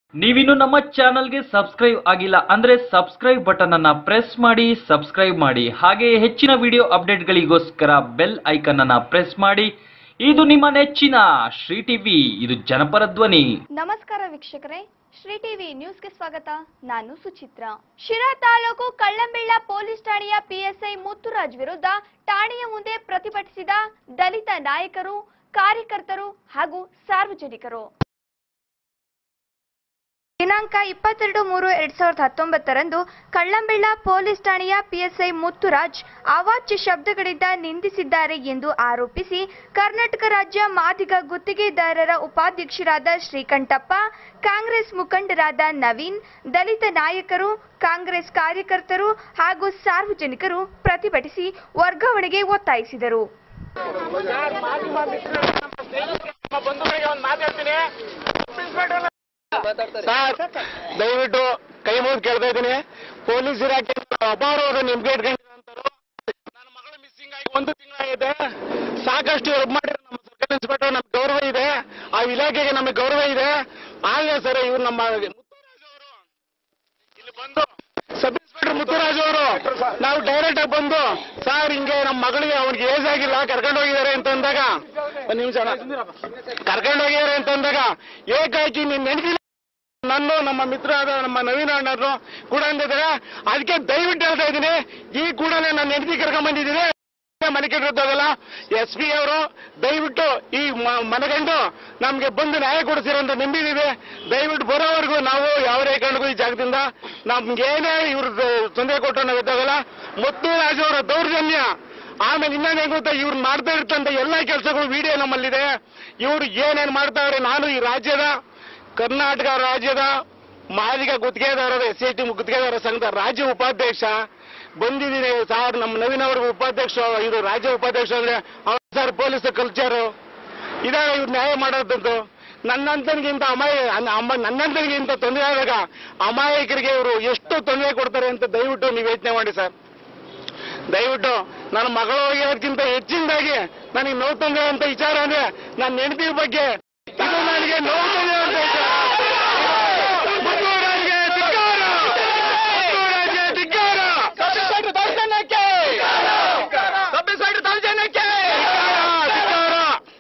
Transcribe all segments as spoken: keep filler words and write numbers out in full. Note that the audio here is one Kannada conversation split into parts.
ನೀವಿನ್ನು ನಮ್ಮ ಚಾನಲ್ಗೆ ಸಬ್ಸ್ಕ್ರೈಬ್ ಆಗಿಲ್ಲ ಅಂದ್ರೆ ಸಬ್ಸ್ಕ್ರೈಬ್ ಬಟನ್ ಅನ್ನ ಪ್ರೆಸ್ ಮಾಡಿ ಸಬ್ಸ್ಕ್ರೈಬ್ ಮಾಡಿ ಹಾಗೆ ಹೆಚ್ಚಿನ ವಿಡಿಯೋ ಅಪ್ಡೇಟ್ಗಳಿಗೋಸ್ಕರ ಬೆಲ್ ಐಕಾನ್ ಅನ್ನ ಪ್ರೆಸ್ ಮಾಡಿ. ಇದು ನಿಮ್ಮ ನೆಚ್ಚಿನ ಶ್ರೀ ಟಿವಿ, ಇದು ಜನಪರ ಧ್ವನಿ. ನಮಸ್ಕಾರ ವೀಕ್ಷಕರೇ, ಶ್ರೀ ಟಿವಿ ನ್ಯೂಸ್ಗೆ ಸ್ವಾಗತ. ನಾನು ಸುಚಿತ್ರಾ. ಶಿರಾ ತಾಲೂಕು ಕಳ್ಳಂಬೆಳ್ಳ ಪೊಲೀಸ್ ಠಾಣೆಯ ಪಿಎಸ್ಐ ಮುತ್ತುರಾಜ್ ವಿರುದ್ಧ ಠಾಣೆಯ ಮುಂದೆ ಪ್ರತಿಭಟಿಸಿದ ದಲಿತ ನಾಯಕರು, ಕಾರ್ಯಕರ್ತರು ಹಾಗೂ ಸಾರ್ವಜನಿಕರು. ದಿನಾಂಕ ಇಪ್ಪತ್ತೆರಡು ಮೂರು ಎರಡ್ ಸಾವಿರದ ಹತ್ತೊಂಬತ್ತರಂದು ಕಳ್ಳಂಬೆಳ್ಳ ಪೊಲೀಸ್ ಠಾಣೆಯ ಪಿಎಸ್ಐ ಮುತ್ತುರಾಜ್ ಅವಾಚ್ಯ ಶಬ್ದಗಳಿಂದ ನಿಂದಿಸಿದ್ದಾರೆ ಎಂದು ಆರೋಪಿಸಿ ಕರ್ನಾಟಕ ರಾಜ್ಯ ಮಾದಿಗ ಗುತ್ತಿಗೆದಾರರ ಉಪಾಧ್ಯಕ್ಷರಾದ ಶ್ರೀಕಂಠಪ್ಪ, ಕಾಂಗ್ರೆಸ್ ಮುಖಂಡರಾದ ನವೀನ್, ದಲಿತ ನಾಯಕರು, ಕಾಂಗ್ರೆಸ್ ಕಾರ್ಯಕರ್ತರು ಹಾಗೂ ಸಾರ್ವಜನಿಕರು ಪ್ರತಿಭಟಿಸಿ ವರ್ಗಾವಣೆಗೆ ಒತ್ತಾಯಿಸಿದರು. ದಯವಿಟ್ಟು ಕೈ ಮುಗಿದು ಕೇಳ್ತಾ ಇದ್ದೀನಿ, ಪೊಲೀಸ್ ಇಲಾಖೆ ಅಪಾರವಾದ ನಿಮ್ಗೆ ಇಟ್ಕೊಂಡಿರೋ ನನ್ನ ಮಗಳು ಮಿಸ್ಸಿಂಗ್ ಆಗಿ ಒಂದು ತಿಂಗಳಾಗಿದೆ. ಸಾಕಷ್ಟು ವರ್ಕ್ ಮಾಡಿರೋ ನಮ್ಮ ಸರ್ಕಲ್ ಇನ್ಸ್ಪೆಕ್ಟರ್ ನಮ್ಗೆ ಗೌರವ ಇದೆ, ಆ ಇಲಾಖೆಗೆ ನಮಗೆ ಗೌರವ ಇದೆ. ಆಗಲೇ ಸರ್ ಇವ್ರು ನಮ್ಮ ಮುತ್ತುರಾಜ್ ಅವರು ಇಲ್ಲಿ ಬಂದು, ಸಬ್ ಇನ್ಸ್ಪೆಕ್ಟರ್ ಮುತ್ತುರಾಜ್ ಅವರು ನಾವು ಡೈರೆಕ್ಟ್ ಆಗಿ ಬಂದು, ಸರ್ ಹಿಂಗೆ ನಮ್ಮ ಮಗಳಿಗೆ ಅವ್ನಿಗೆ ಏಜ್ ಆಗಿಲ್ಲ, ಕರ್ಕೊಂಡು ಹೋಗಿದ್ದಾರೆ ಅಂತ ಅಂದಾಗ, ಒಂದು ನಿಮಿಷ ಕರ್ಕೊಂಡು ಹೋಗಿದ್ದಾರೆ ಅಂತ ಅಂದಾಗ ಏಕಾಏಕಿ ನೀನ್ ನೆನಪಿಲ್ಲ ನಾನು ನಮ್ಮ ಮಿತ್ರ ಆದ ನಮ್ಮ ನವೀನ್ ಅಣ್ಣರು ಕೂಡ ಅಂದಿದ್ದಾರೆ. ಅದಕ್ಕೆ ದಯವಿಟ್ಟು ಹೇಳ್ತಾ ಇದ್ದೀನಿ, ಈ ಕೂಡಲೇ ನನ್ನ ಹೆಂಡತಿ ಕರ್ಕೊಂಡ್ ಬಂದಿದ್ದೀನಿ, ಮನೆ ಕೆಟ್ಟಿರೋದಾಗಲ್ಲ. ಎಸ್ ಪಿ ಅವರು ದಯವಿಟ್ಟು ಈ ಮನೆಗಂಡು ನಮ್ಗೆ ಬಂದು ನ್ಯಾಯ ಕೊಡಿಸಿರೋ ಅಂತ ನಂಬಿದೀವಿ. ದಯವಿಟ್ಟು ಬರೋವರೆಗೂ ನಾವು ಯಾವುದೇ ಕಾರಣಕ್ಕೂ ಈ ಜಾಗದಿಂದ ನಮ್ಗೇನೇ ಇವ್ರ ತೊಂದರೆ ಕೊಟ್ಟರು ನಾವು ಇದ್ದಾಗಲ್ಲ. ಮುತ್ತುರಾಜ್ ಅವರ ದೌರ್ಜನ್ಯ, ಆಮೇಲೆ ಇನ್ನೊಂದು ಹೆಂಗ್ ಗೊತ್ತಾ, ಇವ್ರು ಮಾಡ್ತಾ ಇರ್ತಂತ ಎಲ್ಲಾ ಕೆಲಸಗಳು ವಿಡಿಯೋ ನಮ್ಮಲ್ಲಿದೆ. ಇವ್ರು ಏನೇನ್ ಮಾಡ್ತಾವ್ರೆ, ನಾನು ಈ ರಾಜ್ಯದ ಕರ್ನಾಟಕ ರಾಜ್ಯದ ಮಾದಿಗ ಗುತ್ತಿಗೆದಾರರ ಎಸ್ ಸಿ ಟಿ ಗುತ್ತಿಗೆದಾರರ ಸಂಘದ ರಾಜ್ಯ ಉಪಾಧ್ಯಕ್ಷ ಬಂದಿದ್ದೀನಿ ಸರ್. ನಮ್ಮ ನವೀನ್ ಅವ್ರಿಗೆ ಉಪಾಧ್ಯಕ್ಷ, ಇದು ರಾಜ್ಯ ಉಪಾಧ್ಯಕ್ಷ ಅಂದ್ರೆ ಅವ್ರು ಸರ್ ಪೊಲೀಸ್ ಕಲ್ಚರು ಇದಾಗ ಇವ್ರು ನ್ಯಾಯ ಮಾಡೋದಂತು. ನನ್ನಂತನಿಗಿಂತ ಅಮಾಯ ನನ್ನಂತನಿಗಿಂತ ತೊಂದರೆ ಆದಾಗ ಅಮಾಯಕರಿಗೆ ಇವರು ಎಷ್ಟು ತೊಂದರೆ ಕೊಡ್ತಾರೆ ಅಂತ ದಯವಿಟ್ಟು ನೀವು ಯೋಚನೆ ಮಾಡಿ ಸರ್. ದಯವಿಟ್ಟು ನನ್ನ ಮಗಳು ಹೋಗಿರೋದಕ್ಕಿಂತ ಹೆಚ್ಚಿನದಾಗಿ ನನಗೆ ನೋವು ತಂದೆ ಅಂತ ವಿಚಾರ ಅಂದ್ರೆ ನನ್ನ ಹೆಂಡತಿ ಬಗ್ಗೆ ಇದು ನನಗೆ ನೋವು ತಂದೆ ಅಂತ ವಿಚಾರ. ಮುತ್ತುರಾಜ್ಗೆ ಧಿಕ್ಕಾರ, ಮುತ್ತುರಾಜ್ಗೆ ಧಿಕ್ಕಾರ, ಸಬ್ಬಿಸೈಡ್ ದೌರ್ಜನ್ಯಕ್ಕೆ, ಸಬ್ಬಿಸೈಡ್ ದೌರ್ಜನ್ಯಕ್ಕೆ ಧಿಕ್ಕಾರ.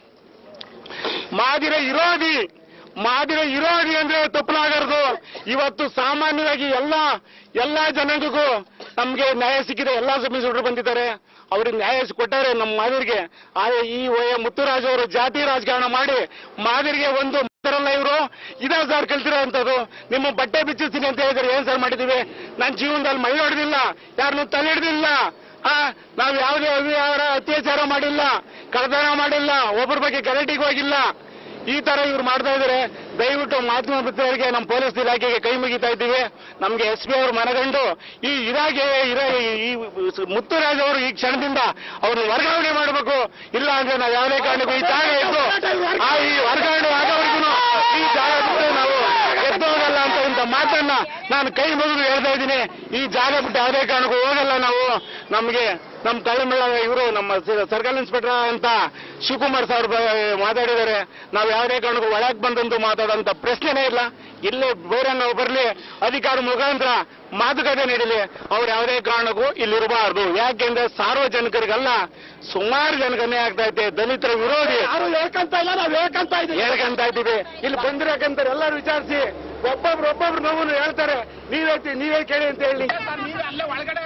ಮಾದಿರ ವಿರೋಧಿ, ಮಾದಿರ ವಿರೋಧಿ ಅಂದ್ರೆ ತಪ್ಪಲಾಗದು. ಇವತ್ತು ಸಾಮಾನ್ಯವಾಗಿ ಎಲ್ಲ ಎಲ್ಲಾ ಜನಾಂಗಕ್ಕೂ ನಮ್ಗೆ ನ್ಯಾಯ ಸಿಕ್ಕಿದೆ. ಎಲ್ಲಾ ಸಬ್ ಇನ್ಸ್ಪೆಕ್ಟರ್ ಬಂದಿದ್ದಾರೆ, ಅವ್ರಿಗೆ ನ್ಯಾಯ ಕೊಟ್ಟಾರೆ ನಮ್ಮ ಮಾದಿರಿಗೆ. ಆದ್ರೆ ಈ ಮುತ್ತುರಾಜ್ ಅವರು ಜಾತಿ ರಾಜಕಾರಣ ಮಾಡಿ ಮಾದಿರಿಗೆ ಒಂದು ಮಾತಾರಲ್ಲ ಇವರು. ಇದೇ ಸರ್ ಕಲ್ತಿರೋ ಅಂತದ್ದು. ನಿಮ್ಮ ಬಟ್ಟೆ ಬಿಚ್ಚಿಸ್ತೀನಿ ಅಂತ ಹೇಳಿದ್ರೆ ಏನ್ ಸರ್ ಮಾಡಿದೀವಿ? ನನ್ನ ಜೀವನದಲ್ಲಿ ಮೈ ಹೊಡೆದಿಲ್ಲ, ಯಾರನ್ನು ತಲೆ ಹಿಡ್ದಿಲ್ಲ, ಆ ನಾವು ಯಾವುದೇ ಅವ್ಯವಹಾರ ಅತ್ಯಾಚಾರ ಮಾಡಿಲ್ಲ, ಕಳ್ಳತನ ಮಾಡಿಲ್ಲ, ಒಬ್ಬರ ಬಗ್ಗೆ ಗಲಾಟೆಗೆ ಹೋಗಿಲ್ಲ. ಈ ತರ ಇವ್ರು ಮಾಡ್ತಾ ಇದ್ದಾರೆ. ದಯವಿಟ್ಟು ಮಾಧ್ಯಮ ಮಿತ್ರರಿಗೆ, ನಮ್ಮ ಪೊಲೀಸ್ ಇಲಾಖೆಗೆ ಕೈ ಮುಗಿತಾ ಇದ್ದೀವಿ. ನಮ್ಗೆ ಎಸ್ ಪಿ ಅವರು ಮನಗಂಡು ಈ ಇಲಾಖೆ ಈ ಮುತ್ತುರಾಜ್ ಅವರು ಈ ಕ್ಷಣದಿಂದ ಅವ್ರನ್ನ ವರ್ಗಾವಣೆ ಮಾಡಬೇಕು. ಇಲ್ಲ ಅಂದ್ರೆ ನಾವು ಯಾವುದೇ ಕಾರಣಕ್ಕೂ ಈ ಜಾಗ ಇದ್ದು ಆ ಈ ವರ್ಗಾವಣೆ ಆಗೋವರೆಗೂ ಈ ಜಾಗ ಬಿಟ್ಟು ನಾವು ಎದ್ದು ಹೋಗಲ್ಲ ಅಂತ ಇಂಥ ಮಾತನ್ನ ನಾನು ಕೈ ಮುಗಿದು ಹೇಳ್ತಾ ಇದ್ದೀನಿ. ಈ ಜಾಗ ಬಿಟ್ಟು ಯಾವುದೇ ಕಾರಣಕ್ಕೂ ಹೋಗಲ್ಲ ನಾವು. ನಮ್ಗೆ ನಮ್ಮ ಕಳ್ಳಂಬೆಳ್ಳ ಇವರು ನಮ್ಮ ಸರ್ಕಲ್ ಇನ್ಸ್ಪೆಕ್ಟರ್ ಅಂತ ಶಿವಕುಮಾರ್ ಸರ್ ಮಾತಾಡಿದ್ದಾರೆ. ನಾವು ಯಾವುದೇ ಕಾರಣಕ್ಕೂ ಒಳಗೆ ಬಂದಂತೂ ಮಾತಾಡೋಂಥ ಪ್ರಶ್ನೆನೇ ಇಲ್ಲ. ಇಲ್ಲೇ ಬೇರೆ ನಾವು ಬರಲಿ, ಅಧಿಕಾರ ಮುಖಾಂತರ ಮಾತುಕತೆ ನಡೀಲಿ, ಅವ್ರು ಯಾವುದೇ ಕಾರಣಕ್ಕೂ ಇಲ್ಲಿರಬಾರ್ದು. ಯಾಕೆಂದ್ರೆ ಸಾರ್ವಜನಿಕರಿಗೆಲ್ಲ ಸುಮಾರು ಜನಕ್ಕೆ ಅನ್ಯಾಯ ಆಗ್ತಾ ಇದೆ. ದಲಿತರ ವಿರೋಧಿ ಯಾರು ಹೇಳ್ಕಂತ ಇಲ್ಲ, ನಾವು ಹೇಳ್ಕಂತ ಇದ್ದೀವಿ ಹೇಳ್ಕಂತ ಇದ್ದೀವಿ. ಇಲ್ಲಿ ಬಂದಿರಕಂತಾರೆ ಎಲ್ಲರೂ ವಿಚಾರಿಸಿ ಒಬ್ಬೊಬ್ರು ಒಬ್ಬೊಬ್ರು ನೋವು ಹೇಳ್ತಾರೆ. ನೀವೇ ನೀವೇ ಕೇಳಿ ಅಂತ ಹೇಳಿ ಅಲ್ಲೇ ಒಳಗಡೆ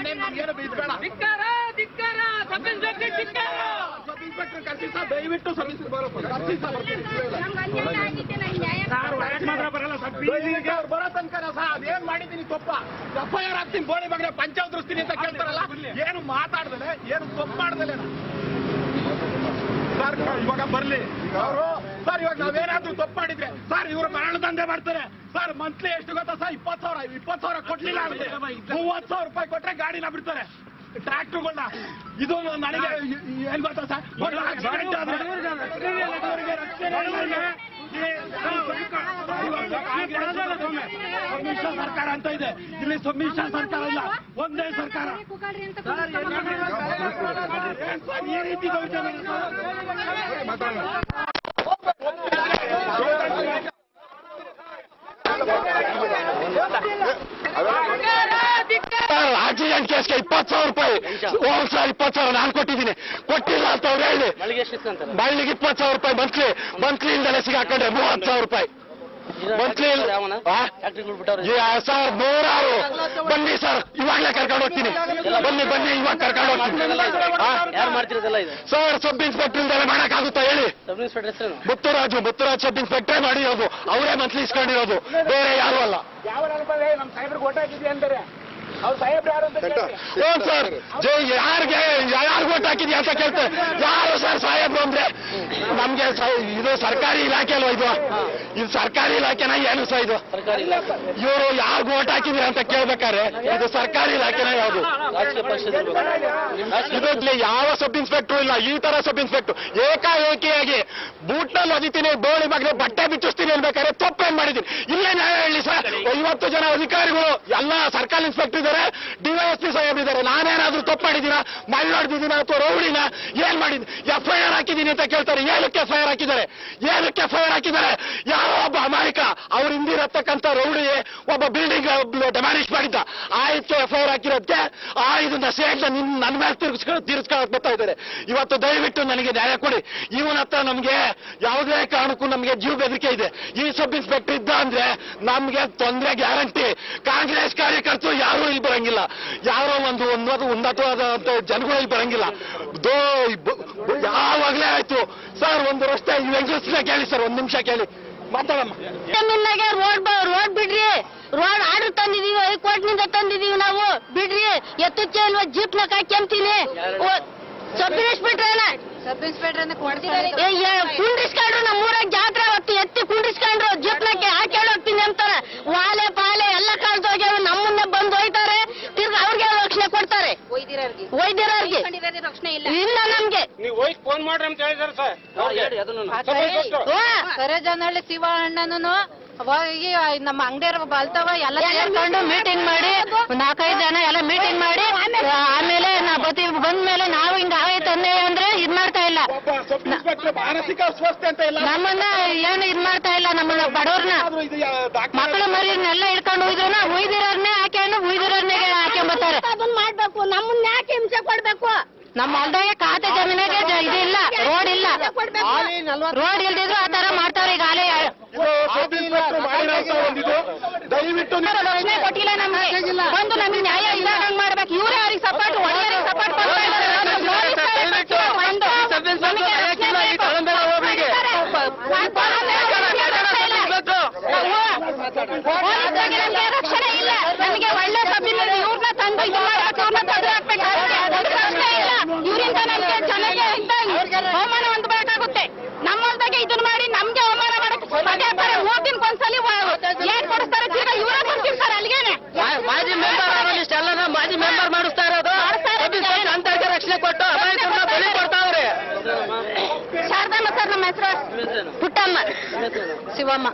ದಯವಿಟ್ಟು ಬರೋ ತನಕ ಅದೇನ್ ಮಾಡಿದ್ದೀನಿ ತಪ್ಪ ಎಫ್ ಐ ಆರ್ ಹಾಕ್ತೀನಿ, ಬೋಳಿ ಬಗ್ಗೆ ಪಂಚಾಯತ್ ದೃಷ್ಟಿನಿ ಅಂತ ಕೇಳ್ತಾರಲ್ಲ, ಏನು ಮಾತಾಡ್ದಲೆ ಏನು ತಪ್ಪು ಮಾಡ್ದಲೆ ಸರ್ ಇವಾಗ ಬರ್ಲಿ ಅವರು ಸರ್. ಇವಾಗ ನಾವೇನಾದ್ರೂ ತಪ್ಪು ಮಾಡಿದ್ರೆ ಸರ್ ಇವರು ಮರಣ ದಂಧೆ ಮಾಡ್ತಾರೆ ಸರ್. ಮಂತ್ಲಿ ಎಷ್ಟು ಗೊತ್ತಾ ಸರ್? ಇಪ್ಪತ್ತು ಸಾವಿರ ಇಪ್ಪತ್ತು ಸಾವಿರ ಕೊಡ್ಲಿಲ್ಲ ಅಂದ್ರೆ ಮೂವತ್ತು ಸಾವಿರ ರೂಪಾಯಿ ಕೊಟ್ರೆ ಗಾಡಿನ ಬಿಡ್ತಾರೆ, ಟ್ರ್ಯಾಕ್ಟರ್ಗಳನ್ನ. ಇದು ನನಗೆ ಏನ್ ಗೊತ್ತಾ ಸರ್, ಸಮ್ಮಿಶ್ರ ಸರ್ಕಾರ ಅಂತ ಇದೆ, ಇಲ್ಲಿ ಸಮ್ಮಿಶ್ರ ಸರ್ಕಾರ ಇಲ್ಲ, ಒಂದೇ ಸರ್ಕಾರ. ಈ ರೀತಿ ಆಕ್ಸಿಡೆಂಟ್ ಕೇಸ್ಗೆ ಇಪ್ಪತ್ತು ಸಾವಿರ ರೂಪಾಯಿ ಹೋದ್ ಸಲ ಇಪ್ಪತ್ತು ಸಾವಿರ ನಾನು ಕೊಟ್ಟಿದ್ದೀನಿ, ಕೊಟ್ಟಿಲ್ಲ ಅಂತ ಅವ್ರು ಹೇಳಿ ಬಳ್ಳಿಗೆ ಇಪ್ಪತ್ತು ಸಾವಿರ ರೂಪಾಯಿ ಮಂತ್ಲಿ ಮಂತ್ಲಿ ಇಂದಲೇ ಸಿಗಾಕೊಂಡ್ರೆ ಮೂವತ್ತು ಸಾವಿರ ರೂಪಾಯಿ ಮಂತ್ಲಿ ಸರ್ ನೂರಾರು. ಬನ್ನಿ ಸರ್ ಇವಾಗಲೇ ಕರ್ಕೊಂಡು ಹೋಗ್ತೀನಿ, ಬನ್ನಿ ಬನ್ನಿ ಇವಾಗ ಕರ್ಕೊಂಡು ಹೋಗ್ತೀನಿ ಸರ್. ಸಬ್ ಇನ್ಸ್ಪೆಕ್ಟರ್ ಇಂದಲೇ ಮಾಡಕ್ಕಾಗುತ್ತಾ ಹೇಳಿ? ಮುತ್ತುರಾಜು ಮುತ್ತುರಾಜ್ ಸಬ್ ಇನ್ಸ್ಪೆಕ್ಟರ್ ಮಾಡಿರೋದು, ಅವರೇ ಮಂತ್ಲಿ ಇಸ್ಕೊಂಡಿರೋದು, ಬೇರೆ ಯಾರು ಅಲ್ಲ. ಸರ್ ಯಾರಿಗೆ ಯಾರು ಓಟ್ ಹಾಕಿದ್ಯಾ ಅಂತ ಕೇಳ್ತಾರೆ. ಯಾರು ಸರ್ ಸಾಹೇಬ್ರು ಅಂದ್ರೆ? ನಮ್ಗೆ ಇದು ಸರ್ಕಾರಿ ಇಲಾಖೆ ಅಲ್ವಾ ಇದು? ಇದು ಸರ್ಕಾರಿ ಇಲಾಖೆನ ಏನು ಸಹ ಇದು? ಇವರು ಯಾರಿಗೂ ಓಟ್ ಹಾಕಿದ್ಯಾ ಅಂತ ಕೇಳ್ಬೇಕಾದ್ರೆ ಇದು ಸರ್ಕಾರಿ ಇಲಾಖೆನ ಯಾವುದು? ಇದರಲ್ಲಿ ಯಾವ ಸಬ್ ಇನ್ಸ್ಪೆಕ್ಟರ್ ಇಲ್ಲ. ಈ ತರ ಸಬ್ ಇನ್ಸ್ಪೆಕ್ಟರ್ ಏಕಾಏಕಿಯಾಗಿ ಬೂಟ್ನಲ್ಲಿ ಒದಿತೀನಿ, ಬೋಳಿ ಬಗ್ಗೆ ಬಟ್ಟೆ ಬಿಚ್ಚಿಸ್ತೀನಿ ಅನ್ಬೇಕಾದ್ರೆ ತಪ್ಪೇನ್ ಮಾಡಿದ್ದೀನಿ? ಇಲ್ಲೇ ನ್ಯಾಯ ಹೇಳಿ ಸರ್. ಐವತ್ತು ಜನ ಅಧಿಕಾರಿಗಳು ಎಲ್ಲ ಸರ್ಕಾರಿ ಇನ್ಸ್ಪೆಕ್ಟರ್ ಇದ್ದಾರೆ, ಡಿವೈಎಸ್ಪಿ ಸಾಹೇಬ್ ಇದ್ದಾರೆ. ನಾನೇನಾದ್ರೂ ತಪ್ಪು ಮಾಡಿದ್ದೀನ, ಮಳ್ಳಾಡ್ದಿದ್ದೀನ ಅಥವಾ ರೌಡಿನ ಏನ್ ಮಾಡಿದ್ದೀನಿ? ಎಫ್ ಐ ಆರ್ ಹಾಕಿದ್ದೀನಿ ಅಂತ ಕೇಳ್ತಾರೆ. ಏನಕ್ಕೆ ಎಫ್ ಐ ಆರ್ ಹಾಕಿದ್ದಾರೆ? ಏನಕ್ಕೆ ಎಫ್ ಐ ಆರ್ ಹಾಕಿದ್ದಾರೆ? ಯಾವ ಒಬ್ಬ ಅಮಾಯಕ ಅವ್ರ ಹಿಂದಿರತಕ್ಕಂಥ ರೌಡಿ ಒಬ್ಬ ಬಿಲ್ಡಿಂಗ್ ಡೆಮಾಲಿಷ್ ಮಾಡಿದ್ದ, ಆಯ್ತು ಎಫ್ ಐ ಆರ್ ಹಾಕಿರೋದಕ್ಕೆ ಆ ಇದನ್ನ ಸೇಡ್ನ ನಿನ್ ನನ್ನ ಮೇಲೆ ತಿರ್ಗಿಸ್ಕೊಂಡು ತೀರಿಸ್ಕೊಳಕ್ ಬರ್ತಾ ಇದ್ದಾರೆ. ಇವತ್ತು ದಯವಿಟ್ಟು ನನಗೆ ನ್ಯಾಯ ಕೊಡಿ. ಇವನ ಹತ್ರ ನಮ್ಗೆ ಯಾವುದೇ ಕಾರಣಕ್ಕೂ ನಮ್ಗೆ ಜೀವ ಬೆದರಿಕೆ ಇದೆ. ಈ ಸಬ್ ಇನ್ಸ್ಪೆಕ್ಟರ್ ಇದ್ದ ಅಂದ್ರೆ ನಮ್ಗೆ ತೊಂದರೆ ಗ್ಯಾರಂಟಿ. ಕಾಂಗ್ರೆಸ್ ಕಾರ್ಯಕರ್ತರು ಯಾರು ಇಲ್ಲಿ ಬರಂಗಿಲ್ಲ, ಯಾರೋ ಒಂದು ಉನ್ನತ ಉನ್ನತವಾದಂತ ಜನಗಳು ಇಲ್ಲಿ ಬರಂಗಿಲ್ಲ. ದೋ ಯಾವಾಗ್ಲೇ ಆಯ್ತು ಸರ್. ಒಂದು ರಸ್ತೆ ಹೆಂಗಸ್ನ ಕೇಳಿ ಸರ್, ಒಂದ್ ನಿಮಿಷ ಕೇಳಿ ಮಾತಾಡಮ್ಮ. ರೋಡ್ ರೋಡ್ ಬಿಡ್ರಿ, ರೋಡ್ ಆರ್ಡರ್ ತಂದಿದೀವಿ, ಹೈಕೋರ್ಟ್ನಿಂದ ತಂದಿದೀವಿ ನಾವು, ಬಿಡ್ರಿ. ಎತ್ತುಚ್ಚೆ ಇಲ್ವಾ ಜೀಪ್ ನ ಕಾಕ್ಯಂತೀನಿ. ಸಬ್ ಇನ್ಸ್ಪೆಕ್ಟರ್ ಸಬ್ ಇನ್ಸ್ಪೆಕ್ಟರ್ ಕುಂಡ್ರಿಸ್ಕೊಂಡ್ರು ನಮ್ಮೂರಾಗ ಜಾತ್ರೆ ಹೊತ್ತು ಎತ್ತಿ ಕುಂಡ್ರಿಸ್ಕೊಂಡ್ರು ಜೀಪ್ನಕ್ಕೆ ಹಾಕೊಂಡು ಹೋಗ್ತೀನಿ ಅಂತಾರೆ. ವಾಲೆ ಪಾಲೆ ಎಲ್ಲ ಕಳ್ದು ಹೋಗ್ಯಾವ. ನಮ್ಮನ್ನೇ ಬಂದು ಹೋಯ್ತಾರೆ, ತಿರ್ಗಿ ಅವ್ರಿಗೆ ರಕ್ಷಣೆ ಕೊಡ್ತಾರೆ. ವೈದ್ಯರಿಗೆ ಇಲ್ಲ ನಮ್ಗೆ. ಫೋನ್ ಮಾಡ್ರಿ ಅಂತ ಹೇಳಿದಾರೆ ಸರ್. ಸರೇಜನಹಳ್ಳಿ ಶಿವಣ್ಣನು ಹೋಗಿ ನಮ್ಮ ಅಂಗಡಿಯರ ಬಲ್ತವ ಎಲ್ಲ ಸೇರ್ಕೊಂಡು ಮೀಟಿಂಗ್ ಮಾಡಿ ನಾಲ್ಕೈದು ಜನ ಎಲ್ಲ ಮೀಟಿಂಗ್ ಮಾಡಿ ಆಮೇಲೆ ನಾ ಬತ್ತಿ ಬಂದ್ಮೇಲೆ ನಾವು ಹಿಂಗ ಆಗೈತೆ ಅನ್ಯಾಯ ಅಂದ್ರೆ ಇದ್ ಮಾಡ್ತಾ ಇಲ್ಲ. ಮಾನಸಿಕ ಅಸ್ವಸ್ಥೆ ಅಂತ ಇಲ್ಲ, ನಮ್ಮನ್ನ ಏನು ಇದ್ ಮಾಡ್ತಾ ಇಲ್ಲ. ನಮ್ಮನ್ನ ಬಡವ್ರನ್ನ ಮಕ್ಕಳು ಮರಿಯನ್ನೆಲ್ಲ ಹಿಡ್ಕೊಂಡು ಹೋಯ್ದ್ರು, ಉಯ್ದಿರೋರ್ನೇ ಹಾಕೊಂಡು ಉಯ್ದಿರೋರ್ನೇ ಹಾಕೊಂಡ್ಬರ್ತಾರೆ. ಅದನ್ನ ಮಾಡ್ಬೇಕು, ನಮ್ಮನ್ನ ಯಾಕೆ ಹಿಂಸೆ ಕೊಡ್ಬೇಕು? ನಮ್ಮ ಹೊಲ್ದಾಗ ಖಾತೆ ಜಮೀನಾಗೆ ಇದಿಲ್ಲ, ರೋಡ್ ಇಲ್ಲ. ರೋಡ್ ಇಲ್ದಿದ್ರು ಆ ತರ ಮಾಡ್ತಾವ್ರೆ. ಈಗ ಆಲೇ ದಯವಿಟ್ಟು ರಕ್ಷಣೆ ಕೊಟ್ಟಿಲ್ಲ ನಮ್ಗೆ. ಒಂದು ನಮ್ಗೆ ನ್ಯಾಯ ಇಲ್ಲದಂಗ್ ಮಾಡ್ಬೇಕು. ಇವ್ರೇ ಅವ್ರಿಗೆ ಸಪೋರ್ಟ್ ಒಳ್ಳೆಯ ಸಪೋರ್ಟ್ ಕೊಡ್ತಾ ಇದ್ದಾರೆ. ರಕ್ಷಣೆ ಇಲ್ಲ ನಮಗೆ. ಒಳ್ಳೆ ಸಭ್ಯ ಇವ್ರನ್ನ ತಂದು ಇದು ಮಾಡಬೇಕು, ಇವ್ರನ್ನ ತಂದು ಹಾಕ್ಬೇಕು. ಇವರಿಂದ ನಮ್ಗೆ ಚೆನ್ನಾಗಿ ಅವಮಾನ ಹೊಂದಬೇಕಾಗುತ್ತೆ. ನಮ್ಮ ಹೊಲ್ದಾಗೆ ಇದನ್ನ ಮಾಡಿ ನಮ್ಗೆ ಅವಮಾನ ಮಾಡಕ್ಕೆ ಪದೇ ಪದೇ ಹೋಗಿನ ಒಂದ್ಸಲಿ ಏನ್ ಕೊಡಿಸ್ತಾರೆ, ತಿರ್ಗಾ ಇವರೇ ಬಂದಿರ್ತಾರೆ ಅಲ್ಲಿಗೇನೆ. ಮಾಜಿ ಮೆಂಬರ್ ಇಷ್ಟೆಲ್ಲ ಮಾಜಿ ಮೆಂಬರ್ ಮಾಡಿಸ್ತಾ ಇರೋದು ಅಂತರ್ಗೆ ರಕ್ಷಣೆ ಕೊಟ್ಟು ಅಮಾಯಕರನ್ನ ಬಲಿ ಕೊಡ್ತಾವ್ರೆ. ಶಾರದಮ್ಮ ಸರ್, ನಮ್ಮ ಹೆಸರು ಪುಟ್ಟಮ್ಮ ಶಿವಮ್ಮ.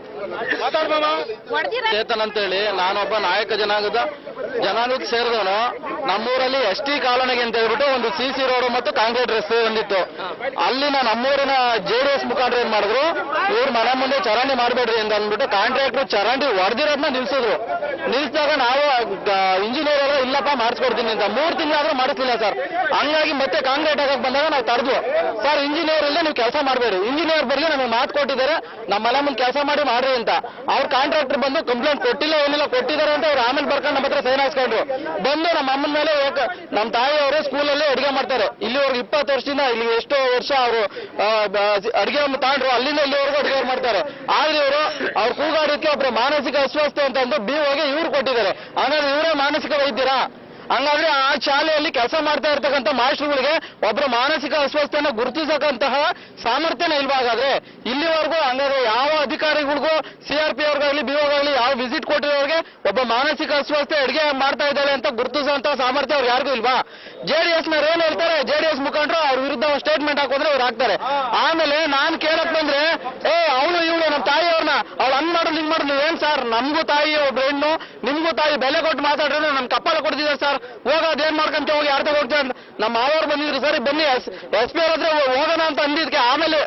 ಚೇತನ್ ಅಂತೇಳಿ ನಾನೊಬ್ಬ ನಾಯಕ ಜನಾಂಗದ ಜನಾಂಗಕ್ಕೆ ಸೇರಿದವನು. ನಮ್ಮೂರಲ್ಲಿ ಎಸ್ ಟಿ ಕಾಲೋನಿಗೆ ಅಂತ ಹೇಳ್ಬಿಟ್ಟು ಒಂದು ಸಿ ಸಿ ರೋಡ್ ಮತ್ತು ಕಾಂಕ್ರೀಟ್ ರಸ್ತೆ ಒಂದಿತ್ತು. ಅಲ್ಲಿನ ನಮ್ಮೂರಿನ ಜೆ ಡಿ ಎಸ್ ಮುಖಂಡರು ಏನ್ ಮಾಡಿದ್ರು, ಇವ್ರ ಮನೆ ಮುಂದೆ ಚರಂಡಿ ಮಾಡಬೇಡ್ರಿ ಅಂತ ಅಂದ್ಬಿಟ್ಟು ಕಾಂಟ್ರಾಕ್ಟರ್ ಚರಂಡಿ ಹೊಡೆದಿರೋದನ್ನ ನಿಲ್ಸಿದ್ರು. ನಿಲ್ಸಿದಾಗ ನಾವು ಇಂಜಿನಿಯರ್ ಅವರು ಇಲ್ಲಪ್ಪ ಮಾಡಿಸ್ಕೊಡ್ತೀನಿ ಅಂತ ಮೂರ್ ತಿಂಗಳಾದ್ರೂ ಮಾಡಿಸ್ಲಿಲ್ಲ ಸರ್. ಹಂಗಾಗಿ ಮತ್ತೆ ಕಾಂಕ್ರೀಟ್ ಆಗಕ್ಕೆ ಬಂದಾಗ ನಾವು ತಡೆದ್ವು. ಸರ್ ಇಂಜಿನಿಯರ್ ಇಲ್ಲದೆ ನೀವು ಕೆಲಸ ಮಾಡಬೇಡಿ, ಇಂಜಿನಿಯರ್ ಬರ್ಲಿ ನಮಗೆ ಮಾತು ಕೊಟ್ಟಿದ್ದಾರೆ, ನಮ್ಮ ಮನೆ ಮುಂದೆ ಕೆಲಸ ಮಾಡಿ ಮಾಡ್ರಿ ಅಂತ. ಅವ್ರ ಕಾಂಟ್ರಾಕ್ಟರ್ ಬಂದು ಕಂಪ್ಲೇಂಟ್ ಕೊಟ್ಟಿಲ್ಲ ಏನಿಲ್ಲ ಕೊಟ್ಟಿದ್ದಾರೆ ಅಂತ ಅವ್ರು ಆಮೇಲೆ ಬರ್ಕೊಂಡು ನಮ್ಮ ಹತ್ರ ಸೈನ್ ಹಾಕ್ಸ್ಕೊಂಡ್ರು. ಬಂದು ನಮ್ಮ ಅಮ್ಮನ ಮೇಲೆ ನಮ್ಮ ತಾಯಿಯವರು ಸ್ಕೂಲಲ್ಲಿ ಅಡಿಗೆ ಮಾಡ್ತಾರೆ. ಇಲ್ಲಿವರೆಗೂ ಇಪ್ಪತ್ತು ವರ್ಷದಿಂದ ಇಲ್ಲಿ ಎಷ್ಟೋ ವರ್ಷ ಅವರು ಅಡಿಗೆ ತಗೊಂಡ್ರು, ಅಲ್ಲಿಂದ ಇಲ್ಲಿವರೆಗೂ ಅಡಿಗೆ ಮಾಡ್ತಾರೆ. ಆದ್ರೆ ಇವರು ಅವ್ರು ಕೂಗಾಡೋದಕ್ಕೆ ಒಬ್ರು ಮಾನಸಿಕ ಅಸ್ವಸ್ಥೆ ಅಂತ ಅಂದು ಬಿ ಹೋಗಿ ಇವ್ರು ಕೊಟ್ಟಿದ್ದಾರೆ. ಹಾಗಾದ್ರೆ ಇವರೇ ಮಾನಸಿಕ ವೈದ್ಯರಾ? ಹಂಗಾದ್ರೆ ಆ ಶಾಲೆಯಲ್ಲಿ ಕೆಲಸ ಮಾಡ್ತಾ ಇರ್ತಕ್ಕಂಥ ಮಾಸ್ಟರ್ಗಳಿಗೆ ಒಬ್ಬರು ಮಾನಸಿಕ ಅಸ್ವಸ್ಥೆಯನ್ನು ಗುರುತಿಸಕ್ಕಂತಹ ಸಾಮರ್ಥ್ಯನ ಇಲ್ವಾ? ಹಾಗಾದ್ರೆ ಇಲ್ಲಿವರೆಗೂ ಹಂಗಾದ್ರೆ ಯಾವ ಅಧಿಕಾರಿಗಳಿಗೂ ಸಿ ಆರ್ ಪಿ ಅವ್ರಿಗಾಗ್ಲಿ ಬಿ ಓಗಾಗ್ಲಿ ಯಾವ ವಿಸಿಟ್ ಕೊಟ್ಟಿರೋರಿಗೆ ಒಬ್ಬ ಮಾನಸಿಕ ಅಸ್ವಸ್ಥೆ ಅಡಿಗೆ ಮಾಡ್ತಾ ಇದ್ದಾಳೆ ಅಂತ ಗುರುತಿಸುವಂತ ಸಾಮರ್ಥ್ಯ ಅವ್ರು ಯಾರಿಗೂ ಇಲ್ವಾ? ಜೆಡಿಎಸ್ ನವ್ರು ಏನ್ ಹೇಳ್ತಾರೆ, ಜೆಡಿಎಸ್ ಮುಖಂಡರು ಅವ್ರ ವಿರುದ್ಧ ಸ್ಟೇಟ್ಮೆಂಟ್ ಹಾಕೋದ್ರೆ ಅವ್ರು ಹಾಕ್ತಾರೆ. ಆಮೇಲೆ ನಾನ್ ಕೇಳಕ್ ಬಂದ್ರೆ ಏ ಅವಳು ಇವಳು ನಮ್ಮ ತಾಯಿಯವ್ರನ್ನ ಅವ್ಳು ಹಂಗ್ ಮಾಡೋದು ಹಿಂಗ್ ಮಾಡೋದು. ಏನ್ ಸರ್, ನಮ್ಗೂ ತಾಯಿ ಒಬ್ರು ಹೆಣ್ಣು, ನಿಮ್ಗೂ ತಾಯಿ ಬೆಲೆ ಕೊಟ್ಟು ಮಾತಾಡ್ರೆ ನಮ್ ಕಪ್ಪಲ ಕೊಡ್ತಿದ್ದಾರೆ ಸರ್. ಹೋಗೋದು ಏನ್ ಮಾಡ್ಕೊಂತ ಹೋಗಿ ಯಾರ್ದಾಗ ಹೋಗ್ತೀವಿ ಅಂತ ನಮ್ಮ ಮಾವವ್ರು ಬಂದಿದ್ರು. ಸರಿ ಬನ್ನಿ ಎಸ್ ಪಿ ಅವ್ರ ಹತ್ರ ಹೋಗೋಣ ಅಂತ ಅಂದಿದ್ಕೆ ಆಮೇಲೆ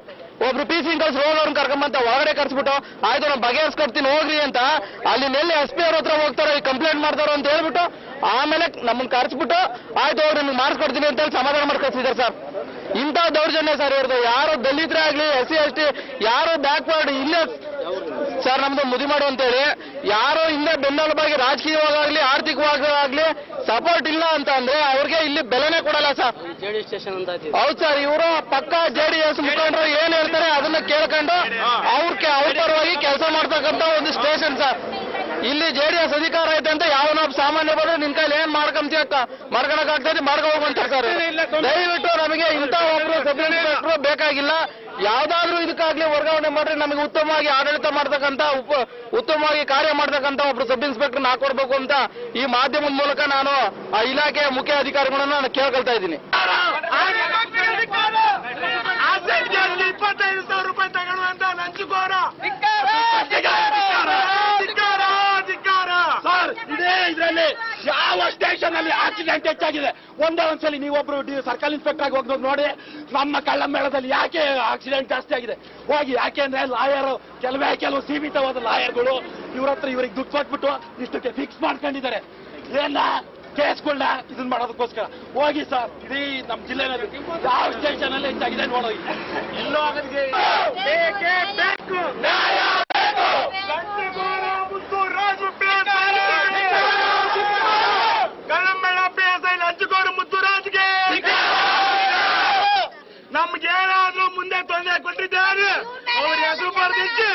ಒಬ್ರು ಪಿ ಸಿ ಕಳ್ಸಿ ಹೋಗೋರ್ನ ಕರ್ಕೊಂಬಂತ ಒಳಗಡೆ ಕರ್ಸ್ಬಿಟ್ಟು ಆಯ್ತು ನಾವು ಬಗೆಹರಿಸ್ಕೊಡ್ತೀನಿ ಹೋಗ್ರಿ ಅಂತ ಅಲ್ಲಿ ನೆಲ್ಲಿ ಎಸ್ ಪಿ ಅವ್ರ ಹತ್ರ ಹೋಗ್ತಾರೋ ಕಂಪ್ಲೇಂಟ್ ಮಾಡ್ತಾರೋ ಅಂತ ಹೇಳ್ಬಿಟ್ಟು ಆಮೇಲೆ ನಮ್ಮನ್ನ ಕರ್ಸ್ಬಿಟ್ಟು ಆಯ್ತು ಹೋಗ್ರಿ ನಿಮ್ಗೆ ಮಾಡಿಸ್ಕೊಡ್ತೀನಿ ಅಂತ ಹೇಳಿ ಸಮಾಧಾನ ಮಾಡ್ಕೊಳ್ತಿದ್ದಾರೆ ಸರ್. ಇಂಥ ದೌರ್ಜನ್ಯ ಸರ್ ಇವ್ರದ್ದು. ಯಾರು ದಲಿತರೇ ಆಗ್ಲಿ ಎಸ್ ಸಿ ಎಸ್ ಟಿ ಯಾರು ಬ್ಯಾಕ್ವರ್ಡ್ ಇಲ್ಲೇ ಸರ್ ನಮ್ದು ಮುದಿಮಾಡು ಅಂತೇಳಿ ಯಾರು ಹಿಂದೆ ಬೆನ್ನೆಲುಬಾಗಿ ರಾಜಕೀಯವಾಗಲಿ ಆರ್ಥಿಕವಾಗಲಿ ಸಪೋರ್ಟ್ ಇಲ್ಲ ಅಂತ ಅಂದ್ರೆ ಅವ್ರಿಗೆ ಇಲ್ಲಿ ಬೆಲೆನೇ ಕೊಡಲ್ಲ ಸರ್. ಹೌದು ಸರ್, ಇವರು ಪಕ್ಕ ಜೆ ಡಿ ಎಸ್ ಮುಖಂಡರು ಏನ್ ಹೇಳ್ತಾರೆ ಅದನ್ನ ಕೇಳ್ಕೊಂಡು ಅವ್ರ ಅವ್ರ ಪರವಾಗಿ ಕೆಲಸ ಮಾಡ್ತಕ್ಕಂತ ಒಂದು ಸ್ಟೇಷನ್ ಸರ್. ಇಲ್ಲಿ ಜೆ ಡಿ ಎಸ್ ಅಧಿಕಾರ ಐತೆ ಅಂತ ಯಾವನೊಬ್ಬ ಸಾಮಾನ್ಯ ಬಂದ್ರೆ ನಿನ್ ಕೈಲಿ ಏನ್ ಮಾಡ್ಕೊಂತ ಮಾಡ್ಕೊಳಕ್ ಆಗ್ತದೆ ಮಾಡ್ಕೊ ಹೋಗುವಂತ ಸರ್. ದಯವಿಟ್ಟು ನಮಗೆ ಇಂಥ ಒಬ್ರು ಸಬ್ ಇನ್ಸ್ಪೆಕ್ಟರ್ ಬೇಕಾಗಿಲ್ಲ. ಯಾವ್ದಾದ್ರು ಇದಕ್ಕಾಗ್ಲಿ ವರ್ಗಾವಣೆ ಮಾಡ್ರಿ, ನಮಗೆ ಉತ್ತಮವಾಗಿ ಆಡಳಿತ ಮಾಡ್ತಕ್ಕಂತ ಉಪ ಉತ್ತಮವಾಗಿ ಕಾರ್ಯ ಮಾಡ್ತಕ್ಕಂತ ಒಬ್ರು ಸಬ್ ಇನ್ಸ್ಪೆಕ್ಟರ್ ಹಾಕೊಡ್ಬೇಕು ಅಂತ ಈ ಮಾಧ್ಯಮದ ಮೂಲಕ ನಾನು ಆ ಇಲಾಖೆಯ ಮುಖ್ಯ ಅಧಿಕಾರಿಗಳನ್ನ ನಾನು ಕೇಳ್ಕೊಳ್ತಾ ಇದ್ದೀನಿ. ಇಪ್ಪತ್ತೈದು ಸಾವಿರ ರೂಪಾಯಿ ತಗೊಳ್ಳುವಂತ ನಂಚುಕೋರ ಸರ್. ಇದೇ ಇದರಲ್ಲಿ ಯಾವ ಸ್ಟೇಷನ್ ಅಲ್ಲಿ ಆಕ್ಸಿಡೆಂಟ್ ಹೆಚ್ಚಾಗಿದೆ ಒಂದೇ ಒಂದ್ಸಲಿ ನೀವೊಬ್ರು ಸರ್ಕಲ್ ಇನ್ಸ್ಪೆಕ್ಟರ್ ಆಗಿ ಹೋಗಿ ನೋಡಿ ನಮ್ಮ ಕಳ್ಳಮೇಳದಲ್ಲಿ ಯಾಕೆ ಆಕ್ಸಿಡೆಂಟ್ ಜಾಸ್ತಿ ಆಗಿದೆ ಹೋಗಿ. ಯಾಕೆಂದ್ರೆ ಲಾಯರ್ ಕೆಲವೇ ಕೆಲವು ಸೀಮಿತವಾದ ಲಾಯರ್ಗಳು ಇವ್ರ ಹತ್ರ ಇವ್ರಿಗೆ ದುಡ್ಡು ಕೊಟ್ಬಿಟ್ಟು ಇಷ್ಟಕ್ಕೆ ಫಿಕ್ಸ್ ಮಾಡ್ಕೊಂಡಿದ್ದಾರೆ ಏನ ಕೇಸ್ಗಳನ್ನ ಇದನ್ನ ಮಾಡೋದಕ್ಕೋಸ್ಕರ. ಹೋಗಿ ಸರ್, ಇಡೀ ನಮ್ಮ ಜಿಲ್ಲೆನಲ್ಲಿ ಯಾವ ಸ್ಟೇಷನ್ ಅಲ್ಲಿ ಹೆಚ್ಚಾಗಿದೆ ನೋಡೋಗಿ. ಎಲ್ಲೋ ಆಗೋದಿಗೆ ಕಳ್ಳಂಬೆಳ ಪಿ ಎಸ್ ಐ ಲಂಚಗೋರು ಮುತ್ತುರಾಜ್ಗೆ ನಮ್ಗೇನಾದ್ರೂ ಮುಂದೆ ತೊಂದರೆ ಕೊಟ್ಟಿದ್ದಾರೆ ಅವ್ರ ಹೆಸರು ಬರ್ದಿಟ್ಟು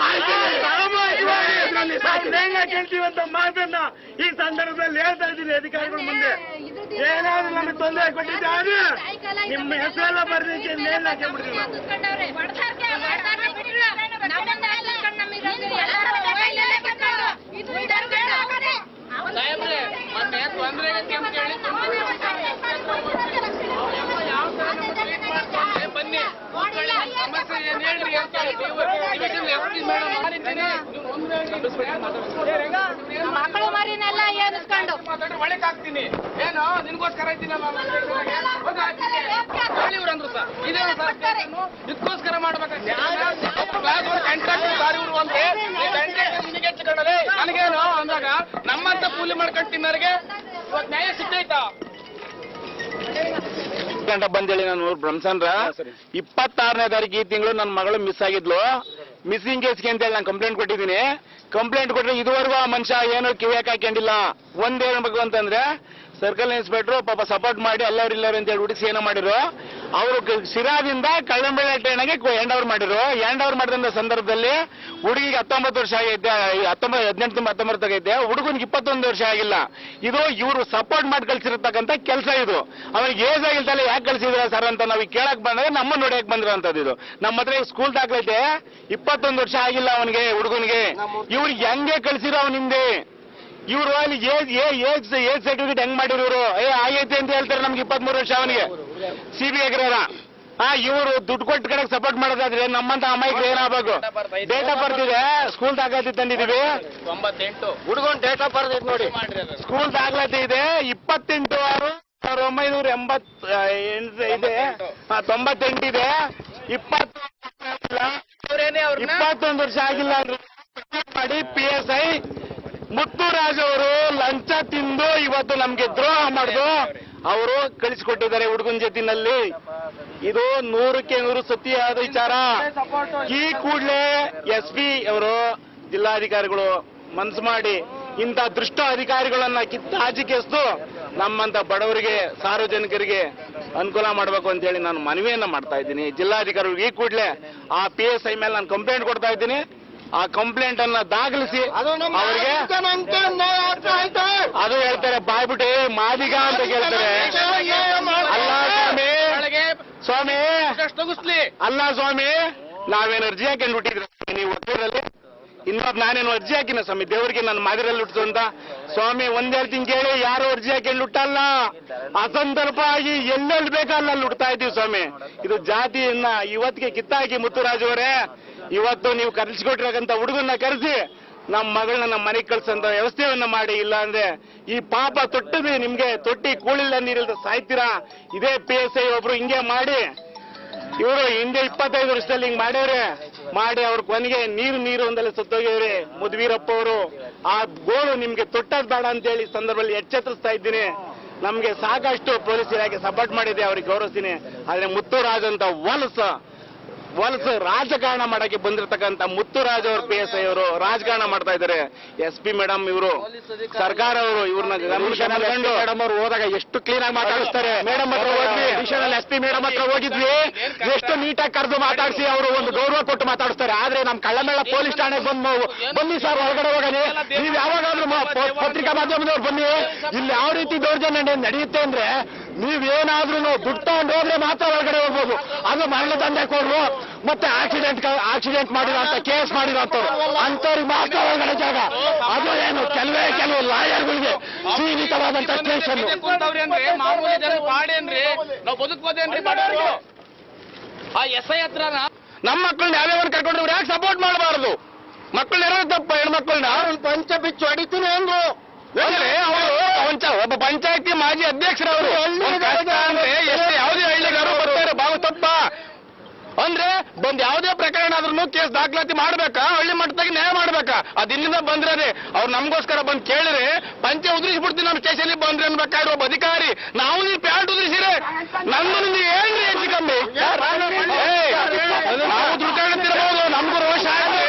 ಕೇಳ್ತೀವಂತ ಮಾತನ್ನ ಈ ಸಂದರ್ಭದಲ್ಲಿ ಹೇಳ್ತಾ ಇದ್ದೀನಿ ಅಧಿಕಾರಿಗಳ ಮುಂದೆ. ಏನಾದ್ರೂ ನಮಗೆ ತೊಂದರೆ ಕೊಟ್ಟಿದ್ದಾರೆ ನಿಮ್ಮ ಹೆಸರೆಲ್ಲ ಬರ್ದಿಕ್ಕೆ ನೇಲ್ ಹಾಕಿಬಿಡ್ತೀವಿ. ಬನ್ನಿ ಮಕ್ಕಳು ಮರಿನೆಲ್ಲ ಏನಿಸ್ಕೊಂಡು ಒಳಕ್ ಹಾಕ್ತೀನಿ ಏನೋ ನಿನ್ಗೋಸ್ಕರ ಇವ್ರಂದ್ರು ಸರ್ ಇದೇ ಇದಕ್ಕೋಸ್ಕರ ಮಾಡ್ಬೇಕಾಗ್ತದೆ. ನನಗೇನು ಅಂದಾಗ ನಮ್ಮಂತ ಕೂಲಿ ಮಾಡ್ಕೊಂಡು ತಿನ್ನೋರಿಗೆ ಇವತ್ತು ನ್ಯಾಯ ಸಿಗ್ತೈತಾ ಗಂಟೆ ಬಂದೇಳಿ ನಾನು ಬ್ರಹ್ಮಸಂದ್ರ ಇಪ್ಪತ್ತಾರನೇ ತಾರೀಕು ಈ ತಿಂಗಳು ನನ್ನ ಮಗಳು ಮಿಸ್ ಆಗಿದ್ಲು. ಮಿಸ್ಸಿಂಗ್ ಕೇಸ್ಗೆ ಅಂತೇಳಿ ನಾನು ಕಂಪ್ಲೇಂಟ್ ಕೊಟ್ಟಿದ್ದೀನಿ. ಕಂಪ್ಲೇಂಟ್ ಕೊಟ್ಟರೆ ಇದುವರೆಗೂ ಆ ಮನುಷ್ಯ ಏನೋ ಕಿವಿಯಾಕ್ ಹಾಕೊಂಡಿಲ್ಲ. ಒಂದ್ ಹೇಳ್ಬೇಕು ಅಂತಂದ್ರೆ ಸರ್ಕಲ್ ಇನ್ಸ್ಪೆಕ್ಟರ್ ಪಾಪ ಸಪೋರ್ಟ್ ಮಾಡಿ ಅಲ್ಲವ್ರು ಇಲ್ಲವ್ರು ಅಂತ ಹೇಳಿ ಹುಡುಕಿ ಏನೋ ಮಾಡಿದ್ರು. ಅವರು ಶಿರಾದಿಂದ ಕಳ್ಳಂಬೆಳೆ ಟ್ರೈನ್ಗೆ ಎಂಡ್ ಅವರ್ ಮಾಡಿದ್ರು. ಎಂಡ್ ಅವರ್ ಮಾಡಿದಂತ ಸಂದರ್ಭದಲ್ಲಿ ಹುಡುಗಿಗೆ ಹತ್ತೊಂಬತ್ತು ವರ್ಷ ಆಗೈತೆ, ಹತ್ತೊಂಬತ್ತು ಹದಿನೆಂಟು ತುಂಬ ಹತ್ತೊಂಬತ್ತು ಆಗೈತೆ, ಹುಡುಗನಿಗೆ ಇಪ್ಪತ್ತೊಂದು ವರ್ಷ ಆಗಿಲ್ಲ. ಇದು ಇವರು ಸಪೋರ್ಟ್ ಮಾಡಿ ಕಳ್ಸಿರತಕ್ಕಂಥ ಕೆಲಸ. ಇದು ಅವನಿಗೆ ಏಜ್ ಆಗಿಲ್ತಲ್ಲ ಯಾಕೆ ಕಳ್ಸಿದ್ರ ಸರ್ ಅಂತ ನಾವು ಕೇಳಕ್ ಬಂದಾಗ ನಮ್ಮ ನೋಡ್ಯಾಕ್ ಬಂದ್ರ ಅಂತದ್ದು. ಇದು ನಮ್ಮ ಹತ್ರ ಸ್ಕೂಲ್ ದಾಖಲೈತೆ, ಇಪ್ಪತ್ತೊಂದು ವರ್ಷ ಆಗಿಲ್ಲ ಅವನಿಗೆ ಹುಡುಗನಿಗೆ. ಇವ್ರಿಗೆ ಹೆಂಗೆ ಕಳ್ಸಿರೋ ಅವನ ಹಿಂದೆ ಇವರು ಅಲ್ಲಿ ಏಜ್ ಏಜ್ ಏಜ್ ಸರ್ಟಿಫಿಕೇಟ್ ಹೆಂಗ್ ಮಾಡಿದ್ರು ಇವರು ಏ ಆಗೈತೆ ಅಂತ ಹೇಳ್ತಾರೆ. ನಮ್ಗೆ ಇಪ್ಪತ್ಮೂರು ವರ್ಷ ಅವನಿಗೆ ಸಿ ಬಿ ಐಗ್ರಹ ಹಾ ಇವರು ದುಡ್ಡು ಕೊಟ್ಟು ಕಡೆ ಸಪೋರ್ಟ್ ಮಾಡೋದಾದ್ರೆ ನಮ್ಮಂತ ಅಮಾಯಕರು ಏನಾಗಬೇಕು. ಡೇಟ್ ಆಫ್ ಬರ್ತ್ ಇದೆ, ಸ್ಕೂಲ್ ದಾಖಲಾತಿ ತಂದಿದೀವಿ. ಹುಡುಗನ್ ಡೇಟ್ ಆಫ್ ಬರ್ತ್ ನೋಡಿ, ಸ್ಕೂಲ್ ದಾಖಲಾತಿ ಇದೆ. ಇಪ್ಪತ್ತೆಂಟು ಆರು ಸಾವಿರದ ಒಂಬೈನೂರ ಎಂಬತ್ ಇದೆ, ತೊಂಬತ್ತೆಂಟು ಇದೆ. ಇಪ್ಪತ್ತು ಇಪ್ಪತ್ತೊಂದು ವರ್ಷ ಆಗಿಲ್ಲ ಮಾಡಿ ಪಿ ಎಸ್ ಐ ಮುತ್ತುರಾಜ್ ಅವರು ಲಂಚ ತಿಂದು ಇವತ್ತು ನಮ್ಗೆ ದ್ರೋಹ ಮಾಡಿದ್ರು. ಅವರು ಕಳಿಸಿಕೊಟ್ಟಿದ್ದಾರೆ ಹುಡುಗನ ಜೊತಿನಲ್ಲಿ. ಇದು ನೂರಕ್ಕೆ ನೂರು ಸತ್ಯವಾದ ವಿಚಾರ. ಈ ಕೂಡಲೇ ಎಸ್ ಪಿ ಅವರು ಜಿಲ್ಲಾಧಿಕಾರಿಗಳು ಮನಸ್ಸು ಮಾಡಿ ಇಂಥ ದುಷ್ಟ ಅಧಿಕಾರಿಗಳನ್ನ ಕಿತ್ತ ಆಚಿಕೆಸ್ದು ನಮ್ಮಂತ ಬಡವರಿಗೆ ಸಾರ್ವಜನಿಕರಿಗೆ ಅನುಕೂಲ ಮಾಡಬೇಕು ಅಂತ ಹೇಳಿ ನಾನು ಮನವಿಯನ್ನ ಮಾಡ್ತಾ ಇದ್ದೀನಿ ಜಿಲ್ಲಾಧಿಕಾರಿಗಳಿಗೆ. ಈ ಕೂಡಲೇ ಆ ಪಿ ಎಸ್ ಐ ಮೇಲೆ ನಾನು ಕಂಪ್ಲೇಂಟ್ ಕೊಡ್ತಾ ಇದ್ದೀನಿ. ಆ ಕಂಪ್ಲೇಂಟ್ ಅನ್ನ ದಾಖಲಿಸಿ ಅವರಿಗೆ ಅದು ಹೇಳ್ತಾರೆ ಬಾಯ್ಬಿಟ್ಟು ಮಾದಿಗ ಅಂತ ಕೇಳ್ತಾರೆ. ಅಲ್ಲ ಸ್ವಾಮಿ ಸ್ವಾಮಿ ಅಲ್ಲ ಸ್ವಾಮಿ, ನಾವೇನು ಅರ್ಜಿ ಹಾಕೊಂಡು ಹುಟ್ಟಿದ್ರೆ ನೀವು ಒತ್ತೂರಲ್ಲಿ ಇನ್ನೊಬ್ಬ ನಾನೇನು ಅರ್ಜಿ ಹಾಕಿನ ಸ್ವಾಮಿ ದೇವರಿಗೆ ನನ್ನ ಮಾದಿರಲ್ಲಿ ಹುಟ್ಟಿಸು ಅಂತ. ಸ್ವಾಮಿ ಒಂದ್ ಹೇಳ್ತೀನಿ ಕೇಳಿ, ಯಾರು ಅರ್ಜಿ ಹಾಕೊಂಡು ಹುಟ್ಟಲ್ಲ. ಅಸಂದರ್ಭ ಆಗಿ ಎಲ್ಲೆಲ್ಲಿ ಬೇಕಲ್ಲ ಅಲ್ಲಿ ಹುಡ್ತಾ ಇದ್ದೀವಿ ಸ್ವಾಮಿ. ಇದು ಜಾತಿಯನ್ನ ಇವತ್ತಿಗೆ ಕಿತ್ತಾಕಿ ಮುತ್ತುರಾಜ್ ಅವರೇ, ಇವತ್ತು ನೀವು ಕರೆಸಿಕೊಟ್ಟಿರಕಂತ ಹುಡುಗನ್ನ ಕರೆಸಿ ನಮ್ಮ ಮಗಳನ್ನ ನಮ್ಮ ಮನೆಗೆ ಕಳ್ಸಂತ ವ್ಯವಸ್ಥೆಯನ್ನ ಮಾಡಿ. ಇಲ್ಲ ಅಂದ್ರೆ ಈ ಪಾಪ ತೊಟ್ಟದೆ ನಿಮ್ಗೆ ತೊಟ್ಟಿ ಕೂಳಿಲ್ಲ ನೀರಿಲ್ದ ಸಾಯ್ತೀರಾ. ಇದೇ ಪಿ ಎಸ್ ಐ ಒಬ್ರು ಹಿಂಗೆ ಮಾಡಿ ಇವರು ಹಿಂದೆ ಇಪ್ಪತ್ತೈದು ವರ್ಷದಲ್ಲಿ ಹಿಂಗ್ ಮಾಡ್ಯವ್ರೆ, ಮಾಡಿ ಅವ್ರ ಕೊನೆಗೆ ನೀರು ನೀರು ಒಂದೆಲ್ಲ ಸುತ್ತೋಗ್ಯವ್ರೆ. ಮುದ್ವೀರಪ್ಪ ಅವರು ಆ ಗೋಳು ನಿಮ್ಗೆ ತೊಟ್ಟದ್ ಬೇಡ ಅಂತ ಹೇಳಿ ಸಂದರ್ಭದಲ್ಲಿ ಎಚ್ಚರಿಸ್ತಾ ಇದ್ದೀನಿ. ನಮ್ಗೆ ಸಾಕಷ್ಟು ಪೊಲೀಸ್ ಇಲಾಖೆ ಸಪೋರ್ಟ್ ಮಾಡಿದೆ, ಅವ್ರಿಗೆ ಗೌರವಿಸ್ತೀನಿ. ಆದ್ರೆ ಮುತ್ತುರಾಜ್ ಅಂತ ವಲಸ ವಲಸ ರಾಜಕಾರಣ ಮಾಡಕ್ಕೆ ಬಂದಿರತಕ್ಕಂತ ಮುತ್ತುರಾಜ್ ಅವರು ಪಿ ಎಸ್ ಐ ಅವರು ರಾಜಕಾರಣ ಮಾಡ್ತಾ ಇದ್ದಾರೆ. ಎಸ್ ಪಿ ಮೇಡಮ್ ಇವರು ಸರ್ಕಾರ ಅವರು ಇವ್ರನ್ನ ಮೇಡಮ್ ಅವರು ಹೋದಾಗ ಎಷ್ಟು ಕ್ಲೀನ್ ಆಗಿ ಮಾತಾಡಿಸ್ತಾರೆ. ಮೇಡಮ್ ಹತ್ರ ಹೋದ್ವಿ, ಅಡಿಷನಲ್ ಎಸ್ ಪಿ ಮೇಡಮ್ ಹತ್ರ ಹೋಗಿದ್ವಿ, ಎಷ್ಟು ನೀಟಾಗಿ ಕರೆದು ಮಾತಾಡಿಸಿ ಅವರು ಒಂದು ಗೌರವ ಕೊಟ್ಟು ಮಾತಾಡಿಸ್ತಾರೆ. ಆದ್ರೆ ನಮ್ ಕಳ್ಳಮೇಳ ಪೊಲೀಸ್ ಠಾಣೆಗೆ ಬಂದು ಬನ್ನಿ ಸರ್ ಹೊರಗಡೆ ಹೋಗಲಿ, ನೀವು ಯಾವಾಗಾದ್ರೂ ಪತ್ರಿಕಾ ಮಾಧ್ಯಮದವ್ರು ಬನ್ನಿ, ಇಲ್ಲಿ ಯಾವ ರೀತಿ ದೌರ್ಜನ್ಯ ನಡೆಯುತ್ತೆ ಅಂದ್ರೆ ನೀವೇನಾದ್ರೂ ದುಡ್ಡು ತಗೊಂಡು ಹೋದ್ರೆ ಮಾತ್ರ ಒಳಗಡೆ ಹೋಗ್ಬೋದು. ಅದು ಮರಳು ದಂಧೆ ಕೊಡ್ರು ಮತ್ತೆ ಆಕ್ಸಿಡೆಂಟ್ ಆಕ್ಸಿಡೆಂಟ್ ಮಾಡಿರೋಂತ ಕೇಸ್ ಮಾಡಿರೋಂಥವ್ರು ಅಂತವ್ರಿಗೆ ಮಾತ್ರ ಒಳಗಡೆ ಜಾಗ. ಅದು ಏನು ಕೆಲವೇ ಕೆಲವು ಲಾಯರ್ಗಳಿಗೆ ಸೀಮಿತವಾದಂತ ಸ್ಟೇಷನ್. ನಾವು ಬದುಕ್ಬೋದೇನ್ರಿ ಆ ಎಸ್ ಐ ಹತ್ರ ನಮ್ಮ ಮಕ್ಕಳನ್ನ ಯಾವ್ಯಾವ ಕರ್ಕೊಂಡು ಯಾಕೆ ಸಪೋರ್ಟ್ ಮಾಡಬಾರದು? ಮಕ್ಕಳನ್ನ ಯಾರು ತಪ್ಪ ಹೆಣ್ಮಕ್ಳನ್ನ ಪಂಚ ಬಿಚ್ಚು ಹೊಡಿತೀನಿ ಅಂದ್ರು. ಅವರು ಪಂಚ ಒಬ್ಬ ಪಂಚಾಯತಿ ಮಾಜಿ ಅಧ್ಯಕ್ಷರವರು ಯಾವುದೇ ಹಳ್ಳಿಗಾರು ಬರ್ತಾರೆ ಬಾವು ತಪ್ಪ ಅಂದ್ರೆ ಬಂದ್ ಯಾವುದೇ ಪ್ರಕರಣ ಆದ್ರೂ ಕೇಸ್ ದಾಖಲಾತಿ ಮಾಡ್ಬೇಕಾ, ಹಳ್ಳಿ ಮಟ್ಟದಾಗಿ ನ್ಯಾಯ ಮಾಡ್ಬೇಕಾ? ಅದ್ ಇಲ್ಲಿಂದ ಬಂದ್ರೆ ಅವ್ರು ನಮ್ಗೋಸ್ಕರ ಬಂದ್ ಕೇಳಿದ್ರೆ ಪಂಚೆ ಉದುರಿಸ್ಬಿಡ್ತೀವಿ ನಮ್ಮ ಸ್ಟೇಷನ್ ಬಂದ್ರೆ ಅನ್ಬೇಕಾದ್ರೆ ಒಬ್ಬ ಅಧಿಕಾರಿ ನಾವು ನೀವು ಪ್ಯಾಂಟ್ ಉದುರಿಸಿದ್ರೆ ನಮ್ದು ನೀವು ಏನ್ರಿ ಹೆಚ್ಚು ಕಮ್ಮಿ? ನಾವು ದುಡ್ಕಾಡ್ತಿರ್ಬೋದು, ನಮ್ಗೂ ರೋಷ ಆಗ್ಲಿ.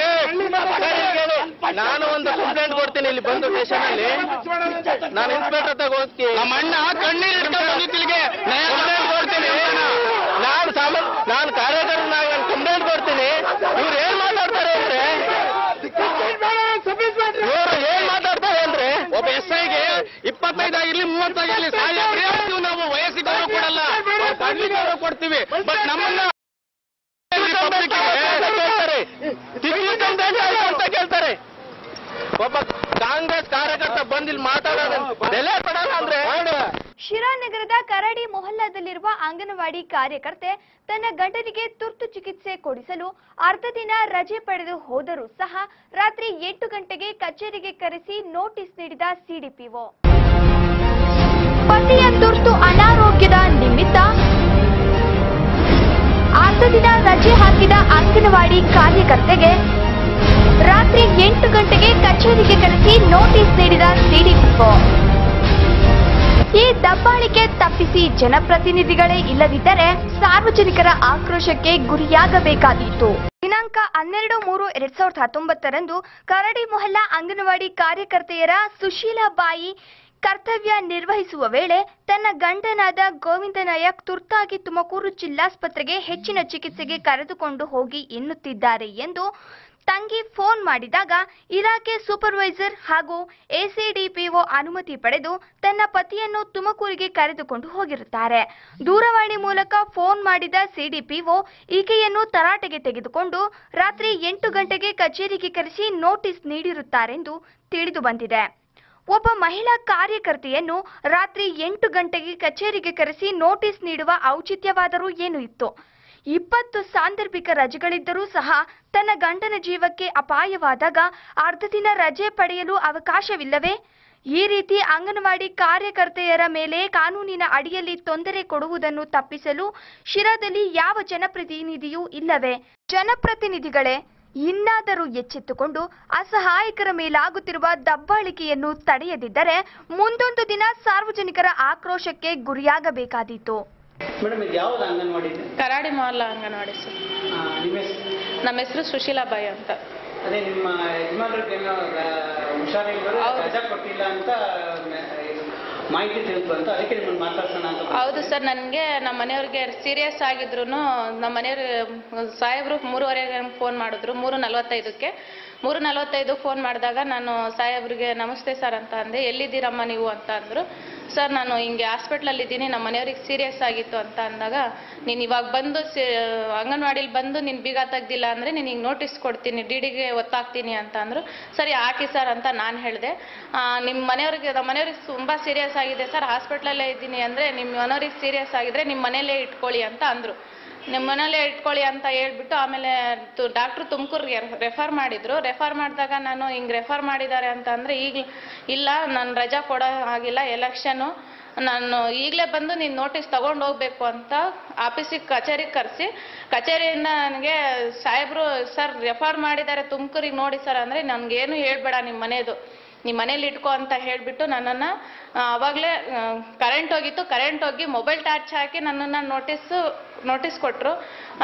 ನಾನು ಒಂದು ಕಂಪ್ಲೇಂಟ್ ಕೊಡ್ತೀನಿ ಇಲ್ಲಿ ಬಂದು ಸ್ಟೇಷನ್ ಅಲ್ಲಿ. ನಾನು ಇನ್ಸ್ಪೆಕ್ಟರ್ ತಗೋತೀನಿ, ನಮ್ಮ ಅಣ್ಣ ಕಣ್ಣೀರು ಇಟ್ಕೊಂಡು ಕಂಪ್ಲೇಂಟ್ ಕೊಡ್ತೀನಿ. ನಾನು ಸಾಮಾನ್ಯ ನಾನು ಕಾರ್ಯಕರ್ತನಾಗಿ ನಾನು ಕಂಪ್ಲೇಂಟ್ ಕೊಡ್ತೀನಿ. ಇವ್ರು ಏನ್ ಮಾತಾಡ್ತಾರೆ ಅಂದ್ರೆ ಇವರು ಏನ್ ಮಾತಾಡ್ತಾರೆ ಅಂದ್ರೆ ಒಬ್ಬ ಎಸ್ ಐಗೆ ಇಪ್ಪತ್ತೈದು ಆಗಿರ್ಲಿ ಮೂವತ್ತಾಗಿರ್ಲಿ ಸಾಯ ನಾವು ವಯಸ್ಸಿಗೆ ಗೌರವ ಕೊಡಲ್ಲ, ಪಬ್ಲಿಕ್ ಗೌರವ ಕೊಡ್ತೀವಿ. ಬಟ್ ನಮ್ಮನ್ನ ಅಂತ ಕೇಳ್ತಾರೆ. ಒಬ್ಬ ಕಾಂಗ್ರೆಸ್ ಕಾರ್ಯಕರ್ತ ಬಂದಿಲ್ಲಿ ಮಾತಾಡೋದು ಬೆಲೆ ಕೊಡಲ್ಲ ಅಂದ್ರೆ. ಶಿರಾ ನಗರದ ಕರಡಿ ಮೊಹಲ್ಲಾದಲ್ಲಿರುವ ಅಂಗನವಾಡಿ ಕಾರ್ಯಕರ್ತೆ ತನ್ನ ಗಂಡನಿಗೆ ತುರ್ತು ಚಿಕಿತ್ಸೆ ಕೊಡಿಸಲು ಅರ್ಧ ದಿನ ರಜೆ ಪಡೆದು ಹೋದರೂ ಸಹ ರಾತ್ರಿ ಎಂಟು ಗಂಟೆಗೆ ಕಚೇರಿಗೆ ಕರೆಸಿ ನೋಟಿಸ್ ನೀಡಿದ ಸಿಡಿಪಿಒ. ಪತಿಯ ತುರ್ತು ಅನಾರೋಗ್ಯದ ನಿಮಿತ್ತ ಅರ್ಧ ದಿನ ರಜೆ ಹಾಕಿದ ಅಂಗನವಾಡಿ ಕಾರ್ಯಕರ್ತೆಗೆ ರಾತ್ರಿ ಎಂಟು ಗಂಟೆಗೆ ಕಚೇರಿಗೆ ಕರೆಸಿ ನೋಟಿಸ್ ನೀಡಿದ ಸಿಡಿಪಿಒ. ಈ ದಬ್ಬಾಳಿಕೆ ತಪ್ಪಿಸಿ ಜನಪ್ರತಿನಿಧಿಗಳೇ ಇಲ್ಲದಿದ್ದರೆ ಸಾರ್ವಜನಿಕರ ಆಕ್ರೋಶಕ್ಕೆ ಗುರಿಯಾಗಬೇಕಾದೀತು. ದಿನಾಂಕ ಹನ್ನೆರಡು ಮೂರು ಎರಡ್ ಸಾವಿರದ ಹತ್ತೊಂಬತ್ತರಂದು ಕರಡಿ ಮೊಹಲ್ಲಾ ಅಂಗನವಾಡಿ ಕಾರ್ಯಕರ್ತೆಯರ ಸುಶೀಲಾಬಾಯಿ ಕರ್ತವ್ಯ ನಿರ್ವಹಿಸುವ ವೇಳೆ ತನ್ನ ಗಂಡನಾದ ಗೋವಿಂದ ನಾಯಕ್ ತುರ್ತಾಗಿ ತುಮಕೂರು ಜಿಲ್ಲಾಸ್ಪತ್ರೆಗೆ ಹೆಚ್ಚಿನ ಚಿಕಿತ್ಸೆಗೆ ಕರೆದುಕೊಂಡು ಹೋಗಿ ಎನ್ನುತ್ತಿದ್ದಾರೆ ಎಂದು ತಂಗಿ ಫೋನ್ ಮಾಡಿದಾಗ ಇಲಾಖೆ ಸೂಪರ್ವೈಸರ್ ಹಾಗೂ ಎಸಿಡಿಪಿಒ ಅನುಮತಿ ಪಡೆದು ತನ್ನ ಪತಿಯನ್ನು ತುಮಕೂರಿಗೆ ಕರೆದುಕೊಂಡು ಹೋಗಿರುತ್ತಾರೆ. ದೂರವಾಣಿ ಮೂಲಕ ಫೋನ್ ಮಾಡಿದ ಸಿಡಿಪಿಒ ಈಕೆಯನ್ನು ತರಾಟೆಗೆ ತೆಗೆದುಕೊಂಡು ರಾತ್ರಿ ಎಂಟು ಗಂಟೆಗೆ ಕಚೇರಿಗೆ ಕರೆಸಿ ನೋಟಿಸ್ ನೀಡಿರುತ್ತಾರೆಂದು ತಿಳಿದು ಬಂದಿದೆ. ಒಬ್ಬ ಮಹಿಳಾ ಕಾರ್ಯಕರ್ತೆಯನ್ನು ರಾತ್ರಿ ಎಂಟು ಗಂಟೆಗೆ ಕಚೇರಿಗೆ ಕರೆಸಿ ನೋಟಿಸ್ ನೀಡುವ ಔಚಿತ್ಯವಾದರೂ ಏನು ಇತ್ತು? ಇಪ್ಪತ್ತು ಸಾಂದರ್ಭಿಕ ರಜೆಗಳಿದ್ದರೂ ಸಹ ತನ್ನ ಗಂಡನ ಜೀವಕ್ಕೆ ಅಪಾಯವಾದಾಗ ಅರ್ಧ ದಿನ ರಜೆ ಪಡೆಯಲು ಅವಕಾಶವಿಲ್ಲವೇ? ಈ ರೀತಿ ಅಂಗನವಾಡಿ ಕಾರ್ಯಕರ್ತೆಯರ ಮೇಲೆ ಕಾನೂನಿನ ಅಡಿಯಲ್ಲಿ ತೊಂದರೆ ಕೊಡುವುದನ್ನು ತಪ್ಪಿಸಲು ಶಿರಾದಲ್ಲಿ ಯಾವ ಜನಪ್ರತಿನಿಧಿಯೂ ಇಲ್ಲವೇ? ಜನಪ್ರತಿನಿಧಿಗಳೇ ಇನ್ನಾದರೂ ಎಚ್ಚೆತ್ತುಕೊಂಡು ಅಸಹಾಯಕರ ಮೇಲಾಗುತ್ತಿರುವ ದಬ್ಬಾಳಿಕೆಯನ್ನು ತಡೆಯದಿದ್ದರೆ ಮುಂದೊಂದು ದಿನ ಸಾರ್ವಜನಿಕರ ಆಕ್ರೋಶಕ್ಕೆ ಗುರಿಯಾಗಬೇಕಾದೀತು. ಮೇಡಮ್ ಇದು ಯಾವ್ದು ಅಂಗನವಾಡಿ? ಕರಾಡಿ ಮೊಹಲ್ಲಾ ಅಂಗನವಾಡಿ ಸರ್. ನಿಮ್ಮ ಹೆಸರು? ನಮ್ಮ ಹೆಸರು ಸುಶೀಲಾಬಾಯಿ ಅಂತ. ಅದೇ ನಿಮ್ಮ ಯಜಮಾನ್ರಿಗೆ ಏನೋ ಹುಷಾರಿಲ್ಲ, ರಜಾ ಕೊಟ್ಟಿಲ್ಲ ಅಂತ ಮಾಹಿತಿ ತಿಳಿತು ಅಂತ ಅದಕ್ಕೆ ನಿಮ್ಮನ್ನು ಮಾತಾಡ್ಸೋಣ ಅಂತ. ಹೌದು ಸರ್, ನನಗೆ ನಮ್ಮ ಮನೆಯವ್ರಿಗೆ ಸೀರಿಯಸ್ ಆಗಿದ್ರು. ನಮ್ಮ ಮನೆಯವ್ರು ಸಾಹೇಬರು ಮೂರುವರೆಗೆ ಫೋನ್ ಮಾಡಿದ್ರು, ಮೂರು ನಲ್ವತ್ತೈದಕ್ಕೆ ಮೂರು ನಲ್ವತ್ತೈದು ಫೋನ್ ಮಾಡಿದಾಗ ನಾನು ಸಾಹೇಬ್ರಿಗೆ ನಮಸ್ತೆ ಸರ್ ಅಂತ ಅಂದೆ. ಎಲ್ಲಿದ್ದೀರಮ್ಮ ನೀವು ಅಂತ ಅಂದರು. ಸರ್ ನಾನು ಹಿಂಗೆ ಹಾಸ್ಪಿಟ್ಲಲ್ಲಿ ಇದ್ದೀನಿ, ನಮ್ಮ ಮನೆಯವ್ರಿಗೆ ಸೀರಿಯಸ್ ಆಗಿತ್ತು ಅಂತ ಅಂದಾಗ ನೀನು ಇವಾಗ ಬಂದು ಸಿ ಅಂಗನವಾಡಿಲಿ ಬಂದು ನೀನು ಬೀಗ ತೆಗ್ದಿಲ್ಲ ಅಂದರೆ ನೀನು ಹಿಂಗೆ ನೋಟಿಸ್ ಕೊಡ್ತೀನಿ, ಡಿ ಡಿಗೆ ಒತ್ತಾಗ್ತೀನಿ ಅಂತ ಅಂದರು. ಸರಿ ಹಾಕಿ ಸರ್ ಅಂತ ನಾನು ಹೇಳಿದೆ. ನಿಮ್ಮ ಮನೆಯವ್ರಿಗೆ ನಮ್ಮ ಮನೆಯವ್ರಿಗೆ ತುಂಬ ಸೀರಿಯಸ್ ಆಗಿದೆ ಸರ್, ಹಾಸ್ಪಿಟ್ಲಲ್ಲೇ ಇದ್ದೀನಿ ಅಂದರೆ ನಿಮ್ಮ ಮನೆಯವ್ರಿಗೆ ಸೀರಿಯಸ್ ಆಗಿದ್ರೆ ನಿಮ್ಮ ಮನೆಯಲ್ಲೇ ಇಟ್ಕೊಳ್ಳಿ ಅಂತ ಅಂದರು. ನಿಮ್ಮ ಮನೇಲೆ ಇಟ್ಕೊಳ್ಳಿ ಅಂತ ಹೇಳ್ಬಿಟ್ಟು ಆಮೇಲೆ ಡಾಕ್ಟ್ರು ತುಮಕೂರಿಗೆ ರೆಫರ್ ಮಾಡಿದ್ರು. ರೆಫರ್ ಮಾಡಿದಾಗ ನಾನು ಹಿಂಗೆ ರೆಫರ್ ಮಾಡಿದ್ದಾರೆ ಅಂತ ಅಂದರೆ ಈಗ ಇಲ್ಲ ನಾನು ರಜಾ ಕೊಡೋ ಆಗಿಲ್ಲ, ಎಲೆಕ್ಷನು, ನಾನು ಈಗಲೇ ಬಂದು ನೀನು ನೋಟಿಸ್ ತಗೊಂಡು ಹೋಗ್ಬೇಕು ಅಂತ ಆಫೀಸಿಗೆ ಕಚೇರಿಗೆ ಕರೆಸಿ ಕಚೇರಿಯಿಂದ ನನಗೆ ಸಾಹೇಬರು ಸರ್ ರೆಫರ್ ಮಾಡಿದ್ದಾರೆ ತುಮಕೂರಿಗೆ ನೋಡಿ ಸರ್ ಅಂದರೆ ನನಗೇನು ಹೇಳ್ಬೇಡ ನಿಮ್ಮ ಮನೆಯದು, ನಿಮ್ಮ ಮನೇಲಿ ಇಟ್ಕೋ ಅಂತ ಹೇಳಿಬಿಟ್ಟು ನನ್ನನ್ನು ಆವಾಗಲೇ ಕರೆಂಟ್ ಹೋಗಿತ್ತು, ಕರೆಂಟ್ ಹೋಗಿ ಮೊಬೈಲ್ ಟಾರ್ಚ್ ಹಾಕಿ ನನ್ನನ್ನು ನೋಟಿಸು ನೋಟಿಸ್ ಕೊಟ್ಟರು.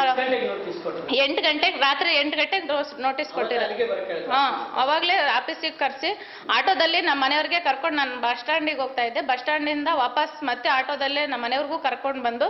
ಎಂಟು ಗಂಟೆಗೆ ರಾತ್ರಿ ಎಂಟು ಗಂಟೆಗೆ ನೋಟಿಸ್ ಕೊಟ್ಟಿರೋದು. ಹಾಂ, ಅವಾಗಲೇ ಆಫೀಸಿಗೆ ಕರೆಸಿ ಆಟೋದಲ್ಲಿ ನಮ್ಮ ಮನೆಯವ್ರಿಗೆ ಕರ್ಕೊಂಡು ನಾನು ಬಸ್ ಸ್ಟ್ಯಾಂಡಿಗೆ ಹೋಗ್ತಾ ಇದ್ದೆ. ಬಸ್ ಸ್ಟ್ಯಾಂಡಿಂದ ವಾಪಸ್ ಮತ್ತೆ ಆಟೋದಲ್ಲೇ ನಮ್ಮ ಮನೆಯವ್ರಿಗೂ ಕರ್ಕೊಂಡು ಬಂದು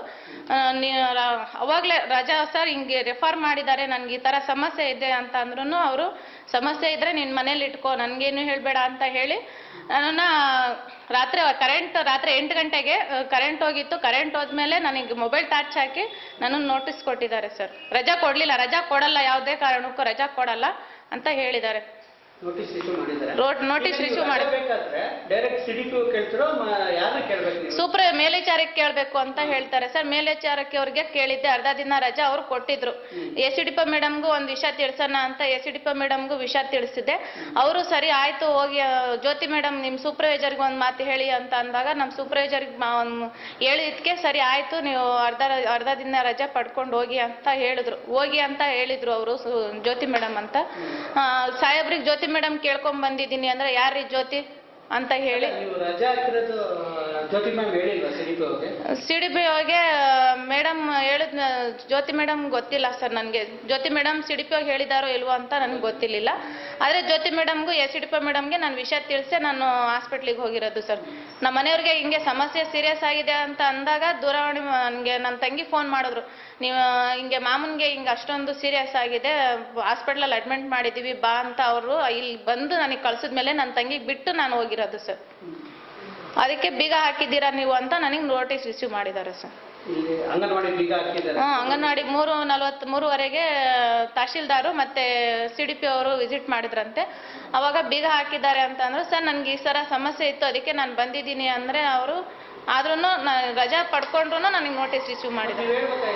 ಅವಾಗಲೇ ರಜಾ ಸರ್ ಹಿಂಗೆ ರೆಫರ್ ಮಾಡಿದ್ದಾರೆ, ನನಗೆ ಈ ಥರ ಸಮಸ್ಯೆ ಇದೆ ಅಂತ ಅಂದ್ರೂ ಅವರು ಸಮಸ್ಯೆ ಇದ್ದರೆ ನಿನ್ನ ಮನೇಲಿ ಇಟ್ಕೋ, ನನಗೇನು ಹೇಳಬೇಡ ಅಂತ ಹೇಳಿ ನನ್ನನ್ನು ರಾತ್ರಿ ಕರೆಂಟ್ ರಾತ್ರಿ ಎಂಟು ಗಂಟೆಗೆ ಕರೆಂಟ್ ಹೋಗಿತ್ತು. ಕರೆಂಟ್ ಹೋದ್ಮೇಲೆ ನನಗೆ ಮೊಬೈಲ್ ಟಾರ್ಚ್ ಹಾಕಿ ನನ್ನನ್ನು ನೋಟಿಸ್ ಕೊಟ್ಟಿದ್ದಾರೆ ಸರ್. ರಜಾ ಕೊಡಲಿಲ್ಲ, ರಜಾ ಕೊಡಲ್ಲ, ಯಾವುದೇ ಕಾರಣಕ್ಕೂ ರಜಾ ಕೊಡಲ್ಲ ಅಂತ ಹೇಳಿದ್ದಾರೆ. ನೋಟಿಸ್ ಇಶ್ಯೂ ಮಾಡಿದ್ದಾರೆ. ರೋಡ್ ನೋಟಿಸ್ ಇಶ್ಯೂ ಮಾಡಬೇಕಾದ್ರೆ ಡೈರೆಕ್ಟ್ ಸಿಡಿಪಿ ಕೇಳ್ತಿರೋ ಯಾರನ್ನ ಕೇಳಬೇಕು ನೀವು? ಸೂಪರ್ ಮೇಲ್ವಿಚಾರಕ್ಕೆ ಕೇಳಬೇಕು ಅಂತ ಹೇಳ್ತಾರೆ ಸರ್. ಮೇಲ್ವಿಚಾರಕ್ಕೆ ಅವ್ರಿಗೆ ಕೇಳಿದ್ದೆ, ಅರ್ಧ ದಿನ ರಜಾ ಅವ್ರು ಕೊಟ್ಟಿದ್ರು. ಎ ಸಿ ಡಿ ಪಿ ಮೇಡಮ್ಗೂ ಒಂದು ವಿಷಯ ತಿಳಿಸೋಣ ಅಂತ ಎ ಸಿ ಡಿ ಪಿ ಮೇಡಮ್ಗೂ ವಿಷಯ ತಿಳಿಸಿದ್ದೆ. ಅವರು ಸರಿ ಆಯ್ತು ಹೋಗಿ ಜ್ಯೋತಿ ಮೇಡಮ್ ನಿಮ್ಮ ಸೂಪರ್ವೈಸರ್ಗೆ ಒಂದು ಮಾತು ಹೇಳಿ ಅಂತ ಅಂದಾಗ ನಮ್ಮ ಸೂಪರ್ವೈಸರ್ಗೆ ಹೇಳಿದ್ಕೆ ಸರಿ ಆಯ್ತು ನೀವು ಅರ್ಧ ಅರ್ಧ ದಿನ ರಜಾ ಪಡ್ಕೊಂಡು ಹೋಗಿ ಅಂತ ಹೇಳಿದ್ರು. ಹೋಗಿ ಅಂತ ಹೇಳಿದ್ರು ಅವರು ಜ್ಯೋತಿ ಮೇಡಮ್ ಅಂತ. ಸಾಹೇಬ್ರಿಗೆ ಜ್ಯೋತಿ ಮೇಡಮ್ ಕೇಳ್ಕೊಂಡ್ ಬಂದಿದ್ದೀನಿ ಅಂದ್ರೆ ಯಾರ್ರೀ ಜ್ಯೋತಿ ಅಂತ ಹೇಳಿ ರಜಾ ಹಾಕಿರೋದು ಜ್ಯೋತಿ ಮ್ಯಾಮ್ ಹೇಳಿಲ್ವಾ ಸಿಡಿಪಿ ಅವ್ರಿಗೆ? ಸಿಡಿಪಿ ಅವ್ರಿಗೆ ಮೇಡಮ್ ಹೇಳಿದ್ ಜ್ಯೋತಿ ಮೇಡಮ್ ಗೊತ್ತಿಲ್ಲ ಸರ್ ನನಗೆ. ಜ್ಯೋತಿ ಮೇಡಮ್ ಸಿಡಿಪಿ ಅವ್ರಿಗೆ ಹೇಳಿದಾರೋ ಇಲ್ವೋ ಅಂತ ನನಗೆ ಗೊತ್ತಿರಲಿಲ್ಲ. ಆದರೆ ಜ್ಯೋತಿ ಮೇಡಮ್ಗೂ ಎಸ್ ಸಿ ಡಿ ಪಿ ಮೇಡಮ್ಗೆ ನಾನು ವಿಷಯ ತಿಳಿಸಿ ನಾನು ಹಾಸ್ಪಿಟ್ಲಿಗೆ ಹೋಗಿರೋದು ಸರ್. ನಮ್ಮ ಮನೆಯವ್ರಿಗೆ ಹಿಂಗೆ ಸಮಸ್ಯೆ ಸೀರಿಯಸ್ ಆಗಿದೆ ಅಂತ ಅಂದಾಗ ದೂರವಾಣಿ ನನಗೆ ನನ್ನ ತಂಗಿ ಫೋನ್ ಮಾಡಿದ್ರು, ನೀವು ಹಿಂಗೆ ಮಾಮೂನ್ಗೆ ಹಿಂಗೆ ಅಷ್ಟೊಂದು ಸೀರಿಯಸ್ ಆಗಿದೆ, ಹಾಸ್ಪಿಟ್ಲಲ್ಲಿ ಅಡ್ಮಿಟ್ ಮಾಡಿದ್ದೀವಿ ಬಾ ಅಂತ ಅವರು ಇಲ್ಲಿ ಬಂದು ನನಗೆ ಕಳ್ಸಿದ್ಮೇಲೆ ನನ್ನ ತಂಗಿಗೆ ಬಿಟ್ಟು ನಾನು ಹೋಗಿರೋದು ಸರ್. ಅದಕ್ಕೆ ಬೀಗ ಹಾಕಿದ್ದೀರಾ ನೀವು ಅಂತ ನನಗೆ ನೋಟಿಸ್ ರಿಸೀವ್ ಮಾಡಿದ್ದಾರೆ ಸರ್. ಅಂಗನವಾಡಿ ಬೀಗ ಹಾಕಿದ್ದಾರೆ. ಹ್ಞೂ, ಅಂಗನವಾಡಿ ಮೂರು ನಲ್ವತ್ತು ಮೂರುವರೆಗೆ ತಹಶೀಲ್ದಾರು ಮತ್ತು ಸಿ ಡಿ ಪಿ ಅವರು ವಿಸಿಟ್ ಮಾಡಿದ್ರಂತೆ. ಅವಾಗ ಬೀಗ ಹಾಕಿದ್ದಾರೆ ಅಂತ ಅಂದರು. ಸರ್ ನನಗೆ ಈ ಥರ ಸಮಸ್ಯೆ ಇತ್ತು ಅದಕ್ಕೆ ನಾನು ಬಂದಿದ್ದೀನಿ ಅಂದರೆ ಅವರು ಆದ್ರೂ ನಾನು ರಜಾ ಪಡ್ಕೊಂಡ್ರು ನನಗೆ ನೋಟಿಸ್ ರಿಸೀವ್ ಮಾಡಿದ್ರು.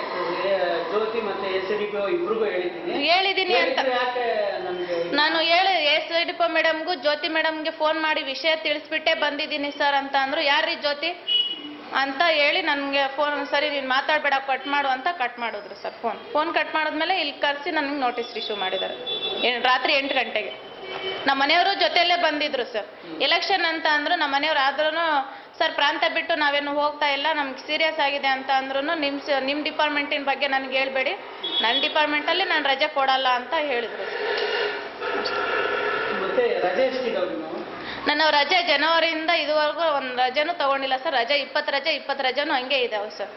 ಹೇಳಿದ್ದೀನಿ ಅಂತ ನಾನು ಹೇಳಿ ಎಸ್ ಡಿ ಪಿ ಮೇಡಮ್ಗೂ ಜ್ಯೋತಿ ಮೇಡಮ್ಗೆ ಫೋನ್ ಮಾಡಿ ವಿಷಯ ತಿಳಿಸ್ಬಿಟ್ಟೆ ಬಂದಿದ್ದೀನಿ ಸರ್ ಅಂತ ಅಂದರು. ಯಾರ್ರೀ ಜ್ಯೋತಿ ಅಂತ ಹೇಳಿ ನನಗೆ ಫೋನ್ ಸರಿ ನೀನು ಮಾತಾಡಬೇಡ ಕಟ್ ಮಾಡು ಅಂತ ಕಟ್ ಮಾಡಿದ್ರು ಸರ್. ಫೋನ್ ಫೋನ್ ಕಟ್ ಮಾಡಿದ್ಮೇಲೆ ಇಲ್ಲಿ ಕರೆಸಿ ನನಗೆ ನೋಟಿಸ್ ರಿಸೀವ್ ಮಾಡಿದ್ದಾರೆ ರಾತ್ರಿ ಎಂಟು ಗಂಟೆಗೆ. ನಮ್ಮ ಮನೆಯವರು ಜೊತೆಯಲ್ಲೇ ಬಂದಿದ್ರು ಸರ್. ಎಲೆಕ್ಷನ್ ಅಂತ ಅಂದರು. ನಮ್ಮ ಮನೆಯವ್ರು ಆದ್ರೂ ಸರ್ ಪ್ರಾಂತ ಬಿಟ್ಟು ನಾವೇನು ಹೋಗ್ತಾ ಇಲ್ಲ, ನಮ್ಗೆ ಸೀರಿಯಸ್ ಆಗಿದೆ ಅಂತ ಅಂದ್ರೂ ನಿಮ್ಮ ನಿಮ್ಮ ಡಿಪಾರ್ಟ್ಮೆಂಟಿನ ಬಗ್ಗೆ ನನಗೆ ಹೇಳ್ಬೇಡಿ, ನನ್ನ ಡಿಪಾರ್ಟ್ಮೆಂಟಲ್ಲಿ ನಾನು ರಜೆ ಕೊಡಲ್ಲ ಅಂತ ಹೇಳಿದ್ರು. ನನ್ನ ರಜೆ ಜನವರಿಯಿಂದ ಇದುವರೆಗೂ ಒಂದು ರಜೆನೂ ತಗೊಂಡಿಲ್ಲ ಸರ್. ರಜೆ ಇಪ್ಪತ್ತು ರಜೆ ಇಪ್ಪತ್ತು ರಜೆನೂ ಹಂಗೆ ಇದಾವೆ ಸರ್.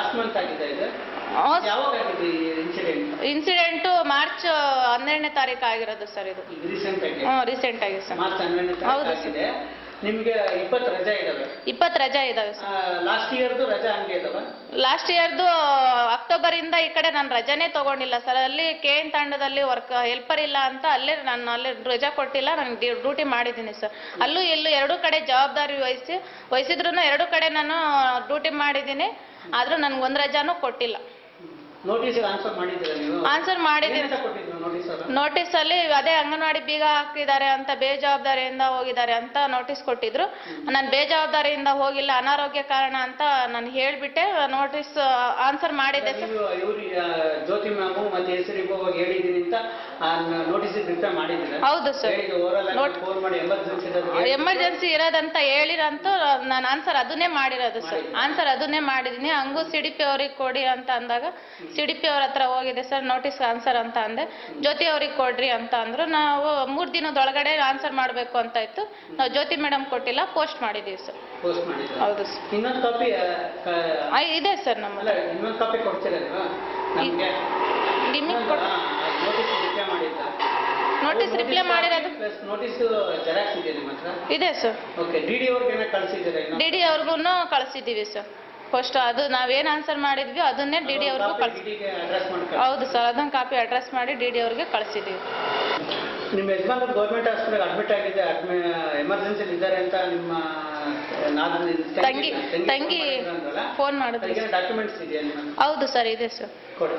ಇನ್ಸಿಡೆಂಟು ಮಾರ್ಚ್ ಹನ್ನೆರಡನೇ ತಾರೀಕು ಆಗಿರೋದು ಸರ್. ಇದು ಹ್ಞೂ ರೀಸೆಂಟ್ ಆಗಿ ಸರ್. ಹೌದು ಸರ್. ನಿಮಗೆ ಇಪ್ಪತ್ತು ರಜಾ ಇದಾವೆ? ಇಪ್ಪತ್ತು ರಜಾ ಇದಾವೆ ಸರ್. ಲಾಸ್ಟ್ ಇಯರ್ದು ರಜಾ ಹಂಗೆ ಇದಾವೆ? ಲಾಸ್ಟ್ ಇಯರ್ದು ಅಕ್ಟೋಬರ್ ಇಂದ ಈ ಕಡೆ ನಾನು ರಜಾನೇ ತಗೊಂಡಿಲ್ಲ ಸರ್. ಅಲ್ಲಿ ಕೆ ಎನ್ ತಾಂಡದಲ್ಲಿ ವರ್ಕ್ ಹೆಲ್ಪರ್ ಇಲ್ಲ ಅಂತ ಅಲ್ಲೇ ನಾನು ಅಲ್ಲೇ ರಜಾ ಕೊಟ್ಟಿಲ್ಲ, ನಾನು ಡ್ಯೂಟಿ ಮಾಡಿದ್ದೀನಿ ಸರ್. ಅಲ್ಲೂ ಇಲ್ಲೂ ಎರಡೂ ಕಡೆ ಜವಾಬ್ದಾರಿ ವಹಿಸಿ ವಹಿಸಿದ್ರು ಎರಡೂ ಕಡೆ ನಾನು ಡ್ಯೂಟಿ ಮಾಡಿದ್ದೀನಿ. ಆದರೂ ನನಗೊಂದು ರಜಾನೂ ಕೊಟ್ಟಿಲ್ಲ. ನೋಟಿಸ್ ಆನ್ಸರ್ ಮಾಡಿದ್ದೀರಾ ನೀವು? ಆನ್ಸರ್ ಮಾಡಿದ್ದೀನಿ. ನೋಟಿಸ್ ಅಲ್ಲಿ ಅದೇ ಅಂಗನವಾಡಿ ಬೀಗ ಹಾಕಿದ್ದಾರೆ ಅಂತ ಬೇಜವಾಬ್ದಾರಿಯಿಂದ ಹೋಗಿದ್ದಾರೆ ಅಂತ ನೋಟಿಸ್ ಕೊಟ್ಟಿದ್ರು. ನಾನು ಬೇಜವಾಬ್ದಾರಿಯಿಂದ ಹೋಗಿಲ್ಲ, ಅನಾರೋಗ್ಯ ಕಾರಣ ಅಂತ ನಾನು ಹೇಳ್ಬಿಟ್ಟೆ ನೋಟಿಸ್ ಆನ್ಸರ್ ಮಾಡಿದ್ದೆ ಸರ್. ಜ್ಯೋತಿ ಮ್ಯಾಮು ಮತ್ತೆ ಹೆಸರು ಹೇಳಿದ್ದೀನಿ ಅಂತ ನೋಟಿಸ್ ರಿಪ್ಲೈ ಮಾಡಿದ್ದೀರಾ? ಹೌದು ಸರ್. ಫೋನ್ ಮಾಡಿ ಎಮರ್ಜೆನ್ಸಿ ಎಮರ್ಜೆನ್ಸಿ ಇರೋದಂತ ಹೇಳಿರಂತೂ ನಾನು ಆನ್ಸರ್ ಅದನ್ನೇ ಮಾಡಿರೋದು ಸರ್. ಆನ್ಸರ್ ಅದನ್ನೇ ಮಾಡಿದ್ದೀನಿ. ಹಂಗೂ ಸಿ ಡಿ ಪಿ ಅವ್ರಿಗೆ ಕೊಡಿ ಅಂತ ಅಂದಾಗ ಸಿ ಡಿ ಪಿ ಅವ್ರ ಹತ್ರ ಹೋಗಿದೆ ಸರ್ ನೋಟಿಸ್ ಆನ್ಸರ್ ಅಂತ ಅಂದೆ. ಜ್ಯೋತಿ ಅವ್ರಿಗೆ ಕೊಡ್ರಿ ಅಂತ ಅಂದ್ರು. ನಾವು ಮೂರು ದಿನದೊಳಗಡೆ ಆನ್ಸರ್ ಮಾಡಬೇಕು ಅಂತ ಇತ್ತು. ನಾವು ಜ್ಯೋತಿ ಮೇಡಮ್ ಕೊಟ್ಟಿಲ್ಲ, ಪೋಸ್ಟ್ ಮಾಡಿದ್ದೀವಿ ಸರ್. ಹೌದು ಸರ್. ಇನ್ನೊಂದು ಕಾಪಿ ಇದೆ ಸರ್ ನಮ್ಮ. ಇನ್ನೊಂದು ಕಾಪಿ ಕೊಡ್ತೀರಾ ನಿಮಗೆ? ನೋಟಿಸ್ ರಿಪ್ಲೈ ಮಾಡಿರೋದು ನೋಟಿಸ್ ಜೆರಾಕ್ಸ್ ಇದೆ ನಿಮ್ಮ ಹತ್ರ? ಇದೆ ಸರ್. ಓಕೆ. ಡಿ ಡಿ ಅವ್ರಿಗೆ ಕಳಿಸಿದ್ದೀರಾ? ಡಿ ಡಿ ಅವ್ರಿಗೂ ಕಳಿಸಿದ್ದೀವಿ ಸರ್. ಫಸ್ಟ್ ಅದು ನಾವೇನು ಆನ್ಸರ್ ಮಾಡಿದ್ವಿ ಅದನ್ನೇ ಡಿ ಡಿ ಅವ್ರಿಗೂ ಕಳಿಸಿ. ಹೌದು ಸರ್, ಅದನ್ನು ಕಾಪಿ ಅಡ್ರೆಸ್ ಮಾಡಿ ಡಿ ಡಿ ಅವ್ರಿಗೆ ಕಳಿಸಿದ್ದೀವಿ. ನಿಮ್ಮ ಯಜಮಾನರು ಗೌರ್ಮೆಂಟ್ ಹಾಸ್ಪಿಟಲ್ ಅಡ್ಮಿಟ್ ಆಗಿದೆ, ಅಡ್ಮಿ ಎಮರ್ಜೆನ್ಸಿಲಿ ಇದ್ದಾರೆ ಅಂತ ನಿಮ್ಮ ತಂಗಿ ತಂಗಿ ಫೋನ್ ಮಾಡಿದ್ರು. ಡಾಕ್ಯುಮೆಂಟ್ಸ್ ಇದೆಯಾ? ಹೌದು ಸರ್, ಇದೆ ಸರ್. ಕೊಡಿ.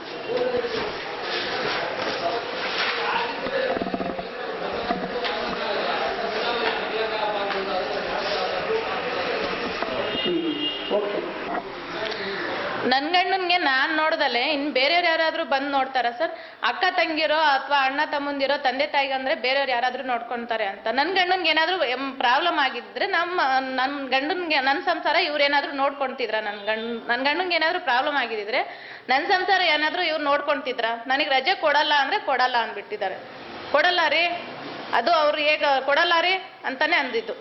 ಓಕೆ. ನನ್ನ ಗಂಡನ್ಗೆ ನಾನು ನೋಡ್ದಲೆ ಇನ್ನು ಬೇರೆಯವ್ರು ಯಾರಾದರೂ ಬಂದು ನೋಡ್ತಾರ ಸರ್? ಅಕ್ಕ ತಂಗಿರೋ ಅಥವಾ ಅಣ್ಣ ತಮ್ಮಂದಿರೋ ತಂದೆ ತಾಯಿಗೆ ಅಂದರೆ ಬೇರೆಯವ್ರು ಯಾರಾದರೂ ನೋಡ್ಕೊತಾರೆ ಅಂತ. ನನ್ನ ಗಂಡನ್ಗೆ ಏನಾದರೂ ಪ್ರಾಬ್ಲಮ್ ಆಗಿದ್ರೆ ನಮ್ಮ ನನ್ನ ಗಂಡನ್ಗೆ ನನ್ನ ಸಂಸಾರ ಇವ್ರು ಏನಾದರೂ ನೋಡ್ಕೊಳ್ತಿದ್ರ? ನನ್ನ ಗಂಡ ನನ್ನ ಗಂಡನ್ಗೆ ಏನಾದರೂ ಪ್ರಾಬ್ಲಮ್ ಆಗಿದ್ರೆ ನನ್ನ ಸಂಸಾರ ಏನಾದರೂ ಇವ್ರು ನೋಡ್ಕೊಳ್ತಿದ್ರ? ನನಗೆ ರಜೆ ಕೊಡಲ್ಲ ಅಂದರೆ ಕೊಡಲ್ಲ ಅಂದ್ಬಿಟ್ಟಿದ್ದಾರೆ. ಕೊಡಲ್ಲ ರೀ, ಅದು ಅವ್ರು ಹೇಗ ಕೊಡಲ್ಲ ರೀ ಅಂತಾನೆ ಅಂದಿದ್ದು.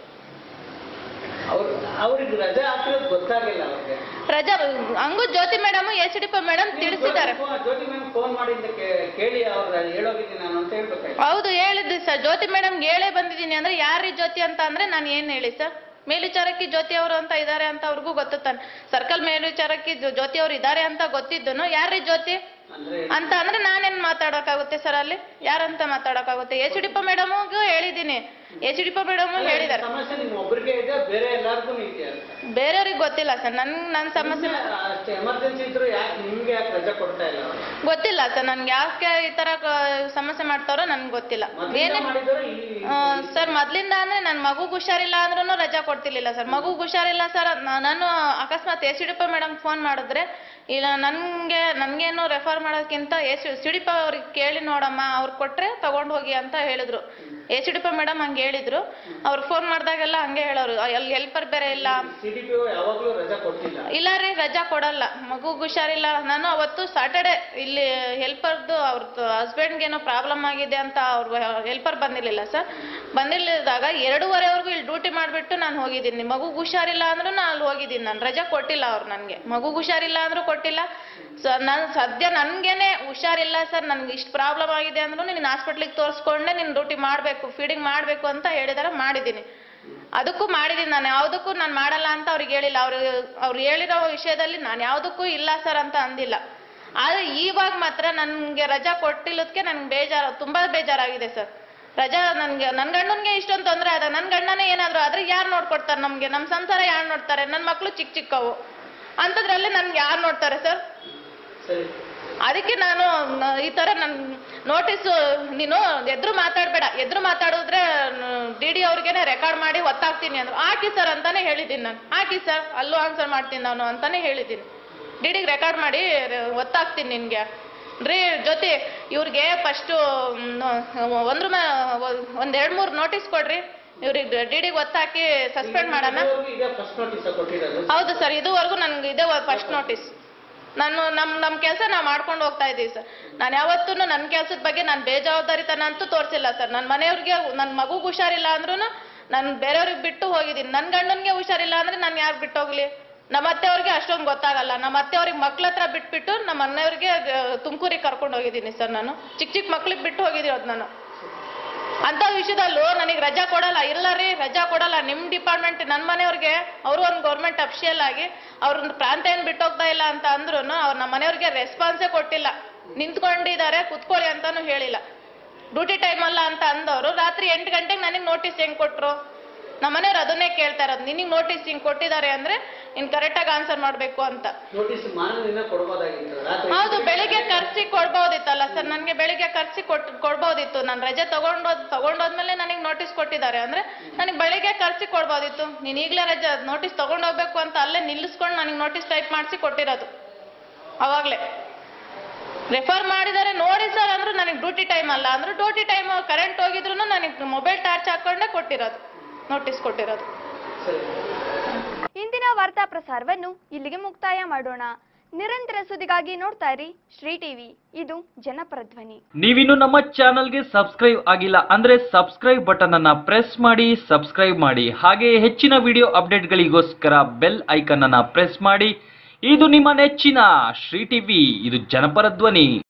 ಅವ್ರಿಗೆ ರಜೆ ಹಾಕಿರೋದು ಗೊತ್ತಾಗಿಲ್ಲ ಅವ್ರಿಗೆ. ರಜಾ ಹಂಗೂ Jyothi madam, H D P madam ತಿಳಿಸಿದ್ದಾರೆ. ಜ್ಯೋತಿ ಮೇಡಮ್ ಫೋನ್ ಮಾಡಿದ್ದ ಕೇಳಿ ಅವ್ರು ಹೇಳೋಗಿದ್ದೀನಿ ನಾನು ಅಂತ ಹೇಳ್ಬೇಕಾಯ್ತು. ಹೌದು ಹೇಳಿದ್ರಿ ಸರ್, ಜ್ಯೋತಿ ಮೇಡಮ್ಗೆ ಹೇಳೇ ಬಂದಿದ್ದೀನಿ ಅಂದ್ರೆ ಯಾರೀ ಜ್ಯೋತಿ ಅಂತ ಅಂದ್ರೆ ನಾನು ಏನ್ ಹೇಳಿ ಸರ್? ಮೇಲ್ವಿಚಾರಕಿ ಜ್ಯೋತಿ ಅವರು ಅಂತ ಇದ್ದಾರೆ ಅಂತ ಅವ್ರಿಗೂ ಗೊತ್ತಾನೆ. ಸರ್ಕಲ್ ಮೇಲ್ವಿಚಾರಕಿ ಜ್ಯೋತಿ ಅವ್ರು ಇದ್ದಾರೆ ಅಂತ ಗೊತ್ತಿದ್ದನು ಯಾರೀ ಜ್ಯೋತಿ ಅಂತ ಅಂದ್ರೆ ನಾನೇನ್ ಮಾತಾಡೋಕ್ಕಾಗುತ್ತೆ ಸರ್? ಅಲ್ಲಿ ಯಾರಂತ ಮಾತಾಡೋಕ್ಕಾಗುತ್ತೆ? ಎಚ್ ಡಿ ಪಿ ಮೇಡಮ್ಗೂ ಹೇಳಿದ್ದೀನಿ, ಎಚ್ ಡಿ ಪಿ ಮೇಡಮ್ ಹೇಳಿದ್ದಾರೆ. ಬೇರೆಯವ್ರಿಗೆ ಗೊತ್ತಿಲ್ಲ ಸರ್, ನನ್ ನನ್ನ ಸಮಸ್ಯೆ ಗೊತ್ತಿಲ್ಲ ಸರ್. ನನ್ಗೆ ಯಾಕೆ ಈ ತರ ಸಮಸ್ಯೆ ಮಾಡ್ತಾರೋ ನನ್ಗೆ ಗೊತ್ತಿಲ್ಲ. ಏನೇ ಸರ್, ಮೊದ್ಲಿಂದ ಅಂದ್ರೆ ನನ್ ಮಗುಗ್ ಹುಷಾರಿಲ್ಲ ಅಂದ್ರೂ ರಜಾ ಕೊಡ್ತಿರ್ಲಿಲ್ಲ ಸರ್. ಮಗುಗ್ ಹುಷಾರಿಲ್ಲ ಸರ್, ನಾನು ಅಕಸ್ಮಾತ್ H D P madam phone ಮಾಡಿದ್ರೆ ಇಲ್ಲ ನನ್ಗೆ ನನ್ಗೇನು ರೆಫರ್ ಮಾಡೋದಕ್ಕಿಂತ ಎಚ್ ಸಿ ಡಿ ಪಿ ಅವ್ರಿಗೆ ಕೇಳಿ ನೋಡಮ್ಮ, ಅವ್ರು ಕೊಟ್ರೆ ತಗೊಂಡ್ ಹೋಗಿ ಅಂತ ಹೇಳಿದ್ರು. ಎಚ್ ಡಿ ಪಿ ಮೇಡಮ್ ಹಂಗೆ ಹೇಳಿದ್ರು. ಅವ್ರು ಫೋನ್ ಮಾಡಿದಾಗೆಲ್ಲ ಹಂಗೆ ಹೇಳೋರು, ಅಲ್ಲಿ ಹೆಲ್ಪರ್ ಬೇರೆ ಇಲ್ಲ. ಇಲ್ಲ ರೀ, ರಜಾ ಕೊಡಲ್ಲ. ಮಗು ಹುಷಾರಿಲ್ಲ. ನಾನು ಅವತ್ತು ಸಾಟರ್ಡೆ ಇಲ್ಲಿ ಹೆಲ್ಪರ್ದು ಅವ್ರದ್ದು ಹಸ್ಬೆಂಡ್ಗೇನೋ ಪ್ರಾಬ್ಲಮ್ ಆಗಿದೆ ಅಂತ ಅವ್ರು ಹೆಲ್ಪರ್ ಬಂದಿರ್ಲಿಲ್ಲ ಸರ್. ಬಂದಿಲ್ಲದಾಗ ಎರಡೂವರೆವರೆಗೂ ಇಲ್ಲಿ ಡ್ಯೂಟಿ ಮಾಡಿಬಿಟ್ಟು ನಾನು ಹೋಗಿದ್ದೀನಿ. ಮಗು ಹುಷಾರಿಲ್ಲ ಅಂದ್ರೂ ನಾನು ಅಲ್ಲಿ ಹೋಗಿದ್ದೀನಿ. ನಾನು ರಜಾ ಕೊಟ್ಟಿಲ್ಲ ಅವ್ರು ನನಗೆ. ಮಗು ಹುಷಾರಿಲ್ಲ ಅಂದ್ರೂ ಕೊಟ್ಟಿಲ್ಲ ಸರ್. ನಾನು ಸದ್ಯ ನನಗೇನೆ ಹುಷಾರಿಲ್ಲ ಸರ್, ನನ್ಗೆ ಇಷ್ಟು ಪ್ರಾಬ್ಲಮ್ ಆಗಿದೆ ಅಂದ್ರೂ ನೀನು ಹಾಸ್ಪಿಟ್ಲಿಗೆ ತೋರಿಸ್ಕೊಂಡೆ ನೀನು ಡ್ಯೂಟಿ ಮಾಡಬೇಕು, ಫೀಡಿಂಗ್ ಮಾಡಬೇಕು ಅಂತ ಹೇಳಿದಾರೆ. ಮಾಡಿದ್ದೀನಿ, ಅದಕ್ಕೂ ಮಾಡಿದ್ದೀನಿ. ನಾನು ಯಾವುದಕ್ಕೂ ನಾನು ಮಾಡಲ್ಲ ಅಂತ ಅವ್ರಿಗೆ ಹೇಳಿಲ್ಲ. ಅವ್ರು ಅವ್ರು ಹೇಳಿರೋ ವಿಷಯದಲ್ಲಿ ನಾನು ಯಾವುದಕ್ಕೂ ಇಲ್ಲ ಸರ್ ಅಂತ ಅಂದಿಲ್ಲ. ಆದರೆ ಇವಾಗ ಮಾತ್ರ ನನಗೆ ರಜಾ ಕೊಟ್ಟಿಲ್ಲದಕ್ಕೆ ನನಗೆ ಬೇಜಾರು, ತುಂಬ ಬೇಜಾರಾಗಿದೆ ಸರ್. ರಜಾ ನನಗೆ ನನ್ನ ಗಂಡನಿಗೆ ಇಷ್ಟೊಂದು ತೊಂದರೆ ಆದ, ನನ್ನ ಗಂಡನೇ ಏನಾದರೂ ಆದರೆ ಯಾರು ನೋಡ್ಕೊಡ್ತಾರೆ ನಮಗೆ? ನಮ್ಮ ಸಂಸಾರ ಯಾರು ನೋಡ್ತಾರೆ? ನನ್ನ ಮಕ್ಕಳು ಚಿಕ್ಕ ಚಿಕ್ಕವು ಅಂಥದ್ರಲ್ಲಿ ನನ್ಗೆ ಯಾರು ನೋಡ್ತಾರೆ ಸರ್? ಅದಕ್ಕೆ ನಾನು ಈ ಥರ ನನ್ನ ನೋಟಿಸು, ನೀನು ಎದ್ರು ಮಾತಾಡಬೇಡ, ಎದ್ರು ಮಾತಾಡಿದ್ರೆ ಡಿ ಡಿ ಅವ್ರಿಗೇನೆ ರೆಕಾರ್ಡ್ ಮಾಡಿ ಒತ್ತಾಗ್ತೀನಿ ಅಂದ್ರು. ಹಾಕಿ ಸರ್ ಅಂತಾನೆ ಹೇಳಿದ್ದೀನಿ ನಾನು. ಹಾಕಿ ಸರ್, ಅಲ್ಲೂ ಆನ್ಸರ್ ಮಾಡ್ತೀನಿ ನಾನು ಅಂತಾನೆ ಹೇಳಿದ್ದೀನಿ. ಡಿ ಡಿಗೆ ರೆಕಾರ್ಡ್ ಮಾಡಿ ಒತ್ತಾಗ್ತೀನಿ ನಿನಗೆ ರೀ ಜೊತೆ. ಇವ್ರಿಗೆ ಫಸ್ಟು ಒಂದ್ರ ಒಂದು ಎರಡು ಮೂರು ನೋಟಿಸ್ ಕೊಡ್ರಿ, ಇವ್ರಿಗೆ ಡಿ ಡಿಗೆ ಒತ್ತಾಕಿ ಸಸ್ಪೆಂಡ್ ಮಾಡೋಣ. ಹೌದು ಸರ್, ಇದುವರೆಗೂ ನನಗೆ ಇದೆ ಫಸ್ಟ್ ನೋಟಿಸ್. ನಾನು ನಮ್ಮ ನಮ್ಮ ಕೆಲಸ ನಾವು ಮಾಡ್ಕೊಂಡು ಹೋಗ್ತಾ ಇದ್ದೀವಿ ಸರ್. ನಾನು ಯಾವತ್ತೂ ನನ್ನ ಕೆಲಸದ ಬಗ್ಗೆ ನಾನು ಬೇಜವಾಬ್ದಾರಿತನ ಅಂತೂ ತೋರಿಸಿಲ್ಲ ಸರ್. ನನ್ನ ಮನೆಯವ್ರಿಗೆ, ನನ್ನ ಮಗುಗೆ ಹುಷಾರಿಲ್ಲ ಅಂದ್ರೂ ನಾನು ಬೇರೆಯವ್ರಿಗೆ ಬಿಟ್ಟು ಹೋಗಿದ್ದೀನಿ. ನನ್ನ ಗಂಡನಿಗೆ ಹುಷಾರಿಲ್ಲ ಅಂದರೆ ನಾನು ಯಾರು ಬಿಟ್ಟು ಹೋಗ್ಲಿ? ನಮ್ಮ ಅತ್ತೆಯವ್ರಿಗೆ ಅಷ್ಟೊಂದು ಗೊತ್ತಾಗಲ್ಲ. ನಮ್ಮ ಅತ್ತೆಯವ್ರಿಗೆ ಮಕ್ಳ ಹತ್ರ ಬಿಟ್ಬಿಟ್ಟು ನಮ್ಮ ಮನೆಯವ್ರಿಗೆ ತುಮಕೂರಿಗೆ ಕರ್ಕೊಂಡು ಹೋಗಿದ್ದೀನಿ ಸರ್. ನಾನು ಚಿಕ್ಕ ಚಿಕ್ಕ ಮಕ್ಳಿಗೆ ಬಿಟ್ಟು ಹೋಗಿದ್ದೀರೋದು ನಾನು. ಅಂಥ ವಿಷಯದಲ್ಲೂ ನನಗೆ ರಜಾ ಕೊಡಲ್ಲ. ಇಲ್ಲ ರೀ, ರಜಾ ಕೊಡಲ್ಲ. ನಿಮ್ಮ ಡಿಪಾರ್ಟ್ಮೆಂಟ್ ನನ್ನ ಮನೆಯವ್ರಿಗೆ, ಅವರು ಒಂದು ಗೌರ್ಮೆಂಟ್ ಅಫಿಷಿಯಲ್ ಆಗಿ ಅವ್ರ ಪ್ರಾಂತ ಏನು ಬಿಟ್ಟು ಹೋಗ್ತಾ ಇಲ್ಲ ಅಂತ ಅಂದ್ರೂ ಅವ್ರು ನಮ್ಮ ಮನೆಯವ್ರಿಗೆ ರೆಸ್ಪಾನ್ಸೇ ಕೊಟ್ಟಿಲ್ಲ. ನಿಂತ್ಕೊಂಡಿದ್ದಾರೆ, ಕುತ್ಕೊಳ್ಳಿ ಅಂತಾನು ಹೇಳಿಲ್ಲ. ಡ್ಯೂಟಿ ಟೈಮ್ ಅಲ್ಲ ಅಂತ ಅಂದವರು ರಾತ್ರಿ ಎಂಟು ಗಂಟೆಗೆ ನನಗೆ ನೋಟಿಸ್ ಹೆಂಗೆ ಕೊಟ್ಟರು? ನಮ್ಮ ಮನೆಯವ್ರು ಅದನ್ನೇ ಕೇಳ್ತಾ ಇರೋದು, ನಿನಗೆ ನೋಟಿಸ್ ಹಿಂಗೆ ಕೊಟ್ಟಿದ್ದಾರೆ ಅಂದರೆ ಇನ್ನು ಕರೆಕ್ಟಾಗಿ ಆನ್ಸರ್ ಮಾಡಬೇಕು ಅಂತ. ಹೌದು, ಬೆಳಿಗ್ಗೆ ಖರ್ಚಿಗೆ ಕೊಡ್ಬೋದಿತ್ತಲ್ಲ ಸರ್. ನನಗೆ ಬೆಳಿಗ್ಗೆ ಖರ್ಚಿಗೆ ಕೊಟ್ಟು ಕೊಡ್ಬೋದಿತ್ತು. ನಾನು ರಜೆ ತಗೊಂಡೋದ್ ತಗೊಂಡೋದ್ಮೇಲೆ ನನಗೆ ನೋಟಿಸ್ ಕೊಟ್ಟಿದ್ದಾರೆ ಅಂದರೆ ನನಗೆ ಬೆಳಿಗ್ಗೆ ಖರ್ಚಿಗೆ ಕೊಡ್ಬೋದಿತ್ತು. ನೀನು ಈಗಲೇ ರಜೆ ನೋಟಿಸ್ ತೊಗೊಂಡೋಗ್ಬೇಕು ಅಂತ ಅಲ್ಲೇ ನಿಲ್ಲಿಸ್ಕೊಂಡು ನನಗೆ ನೋಟಿಸ್ ಟೈಪ್ ಮಾಡಿಸಿ ಕೊಟ್ಟಿರೋದು. ಅವಾಗಲೇ ರೆಫರ್ ಮಾಡಿದ್ದಾರೆ. ನೋಡಿ ಸರ್ ಅಂದ್ರು ನನಗೆ ಡ್ಯೂಟಿ ಟೈಮ್ ಅಲ್ಲ ಅಂದ್ರು. ಡ್ಯೂಟಿ ಟೈಮ್ ಕರೆಂಟ್ ಹೋಗಿದ್ರು ನನಗೆ ಮೊಬೈಲ್ ಟಾರ್ಚ್ ಹಾಕೊಂಡೇ ಕೊಟ್ಟಿರೋದು, ನೋಟಿಸ್ ಕೊಟ್ಟಿರೋದು. ಇಂದಿನ ವಾರ್ತಾ ಪ್ರಸಾರವನ್ನು ಇಲ್ಲಿಗೆ ಮುಕ್ತಾಯ ಮಾಡೋಣ. ನಿರಂತರ ಸುದ್ದಿಗಾಗಿ ನೋಡ್ತಾ ಇರಿ ಶ್ರೀ ಟಿವಿ, ಇದು ಜನಪರ ಧ್ವನಿ. ನೀವಿನ್ನು ನಮ್ಮ ಚಾನಲ್ಗೆ ಸಬ್ಸ್ಕ್ರೈಬ್ ಆಗಿಲ್ಲ ಅಂದ್ರೆ ಸಬ್ಸ್ಕ್ರೈಬ್ ಬಟನ್ ಅನ್ನ ಪ್ರೆಸ್ ಮಾಡಿ, ಸಬ್ಸ್ಕ್ರೈಬ್ ಮಾಡಿ. ಹಾಗೆ ಹೆಚ್ಚಿನ ವಿಡಿಯೋ ಅಪ್ಡೇಟ್ಗಳಿಗೋಸ್ಕರ ಬೆಲ್ ಐಕನ್ ಅನ್ನ ಪ್ರೆಸ್ ಮಾಡಿ. ಇದು ನಿಮ್ಮ ನೆಚ್ಚಿನ ಶ್ರೀ ಟಿವಿ, ಇದು ಜನಪರ ಧ್ವನಿ.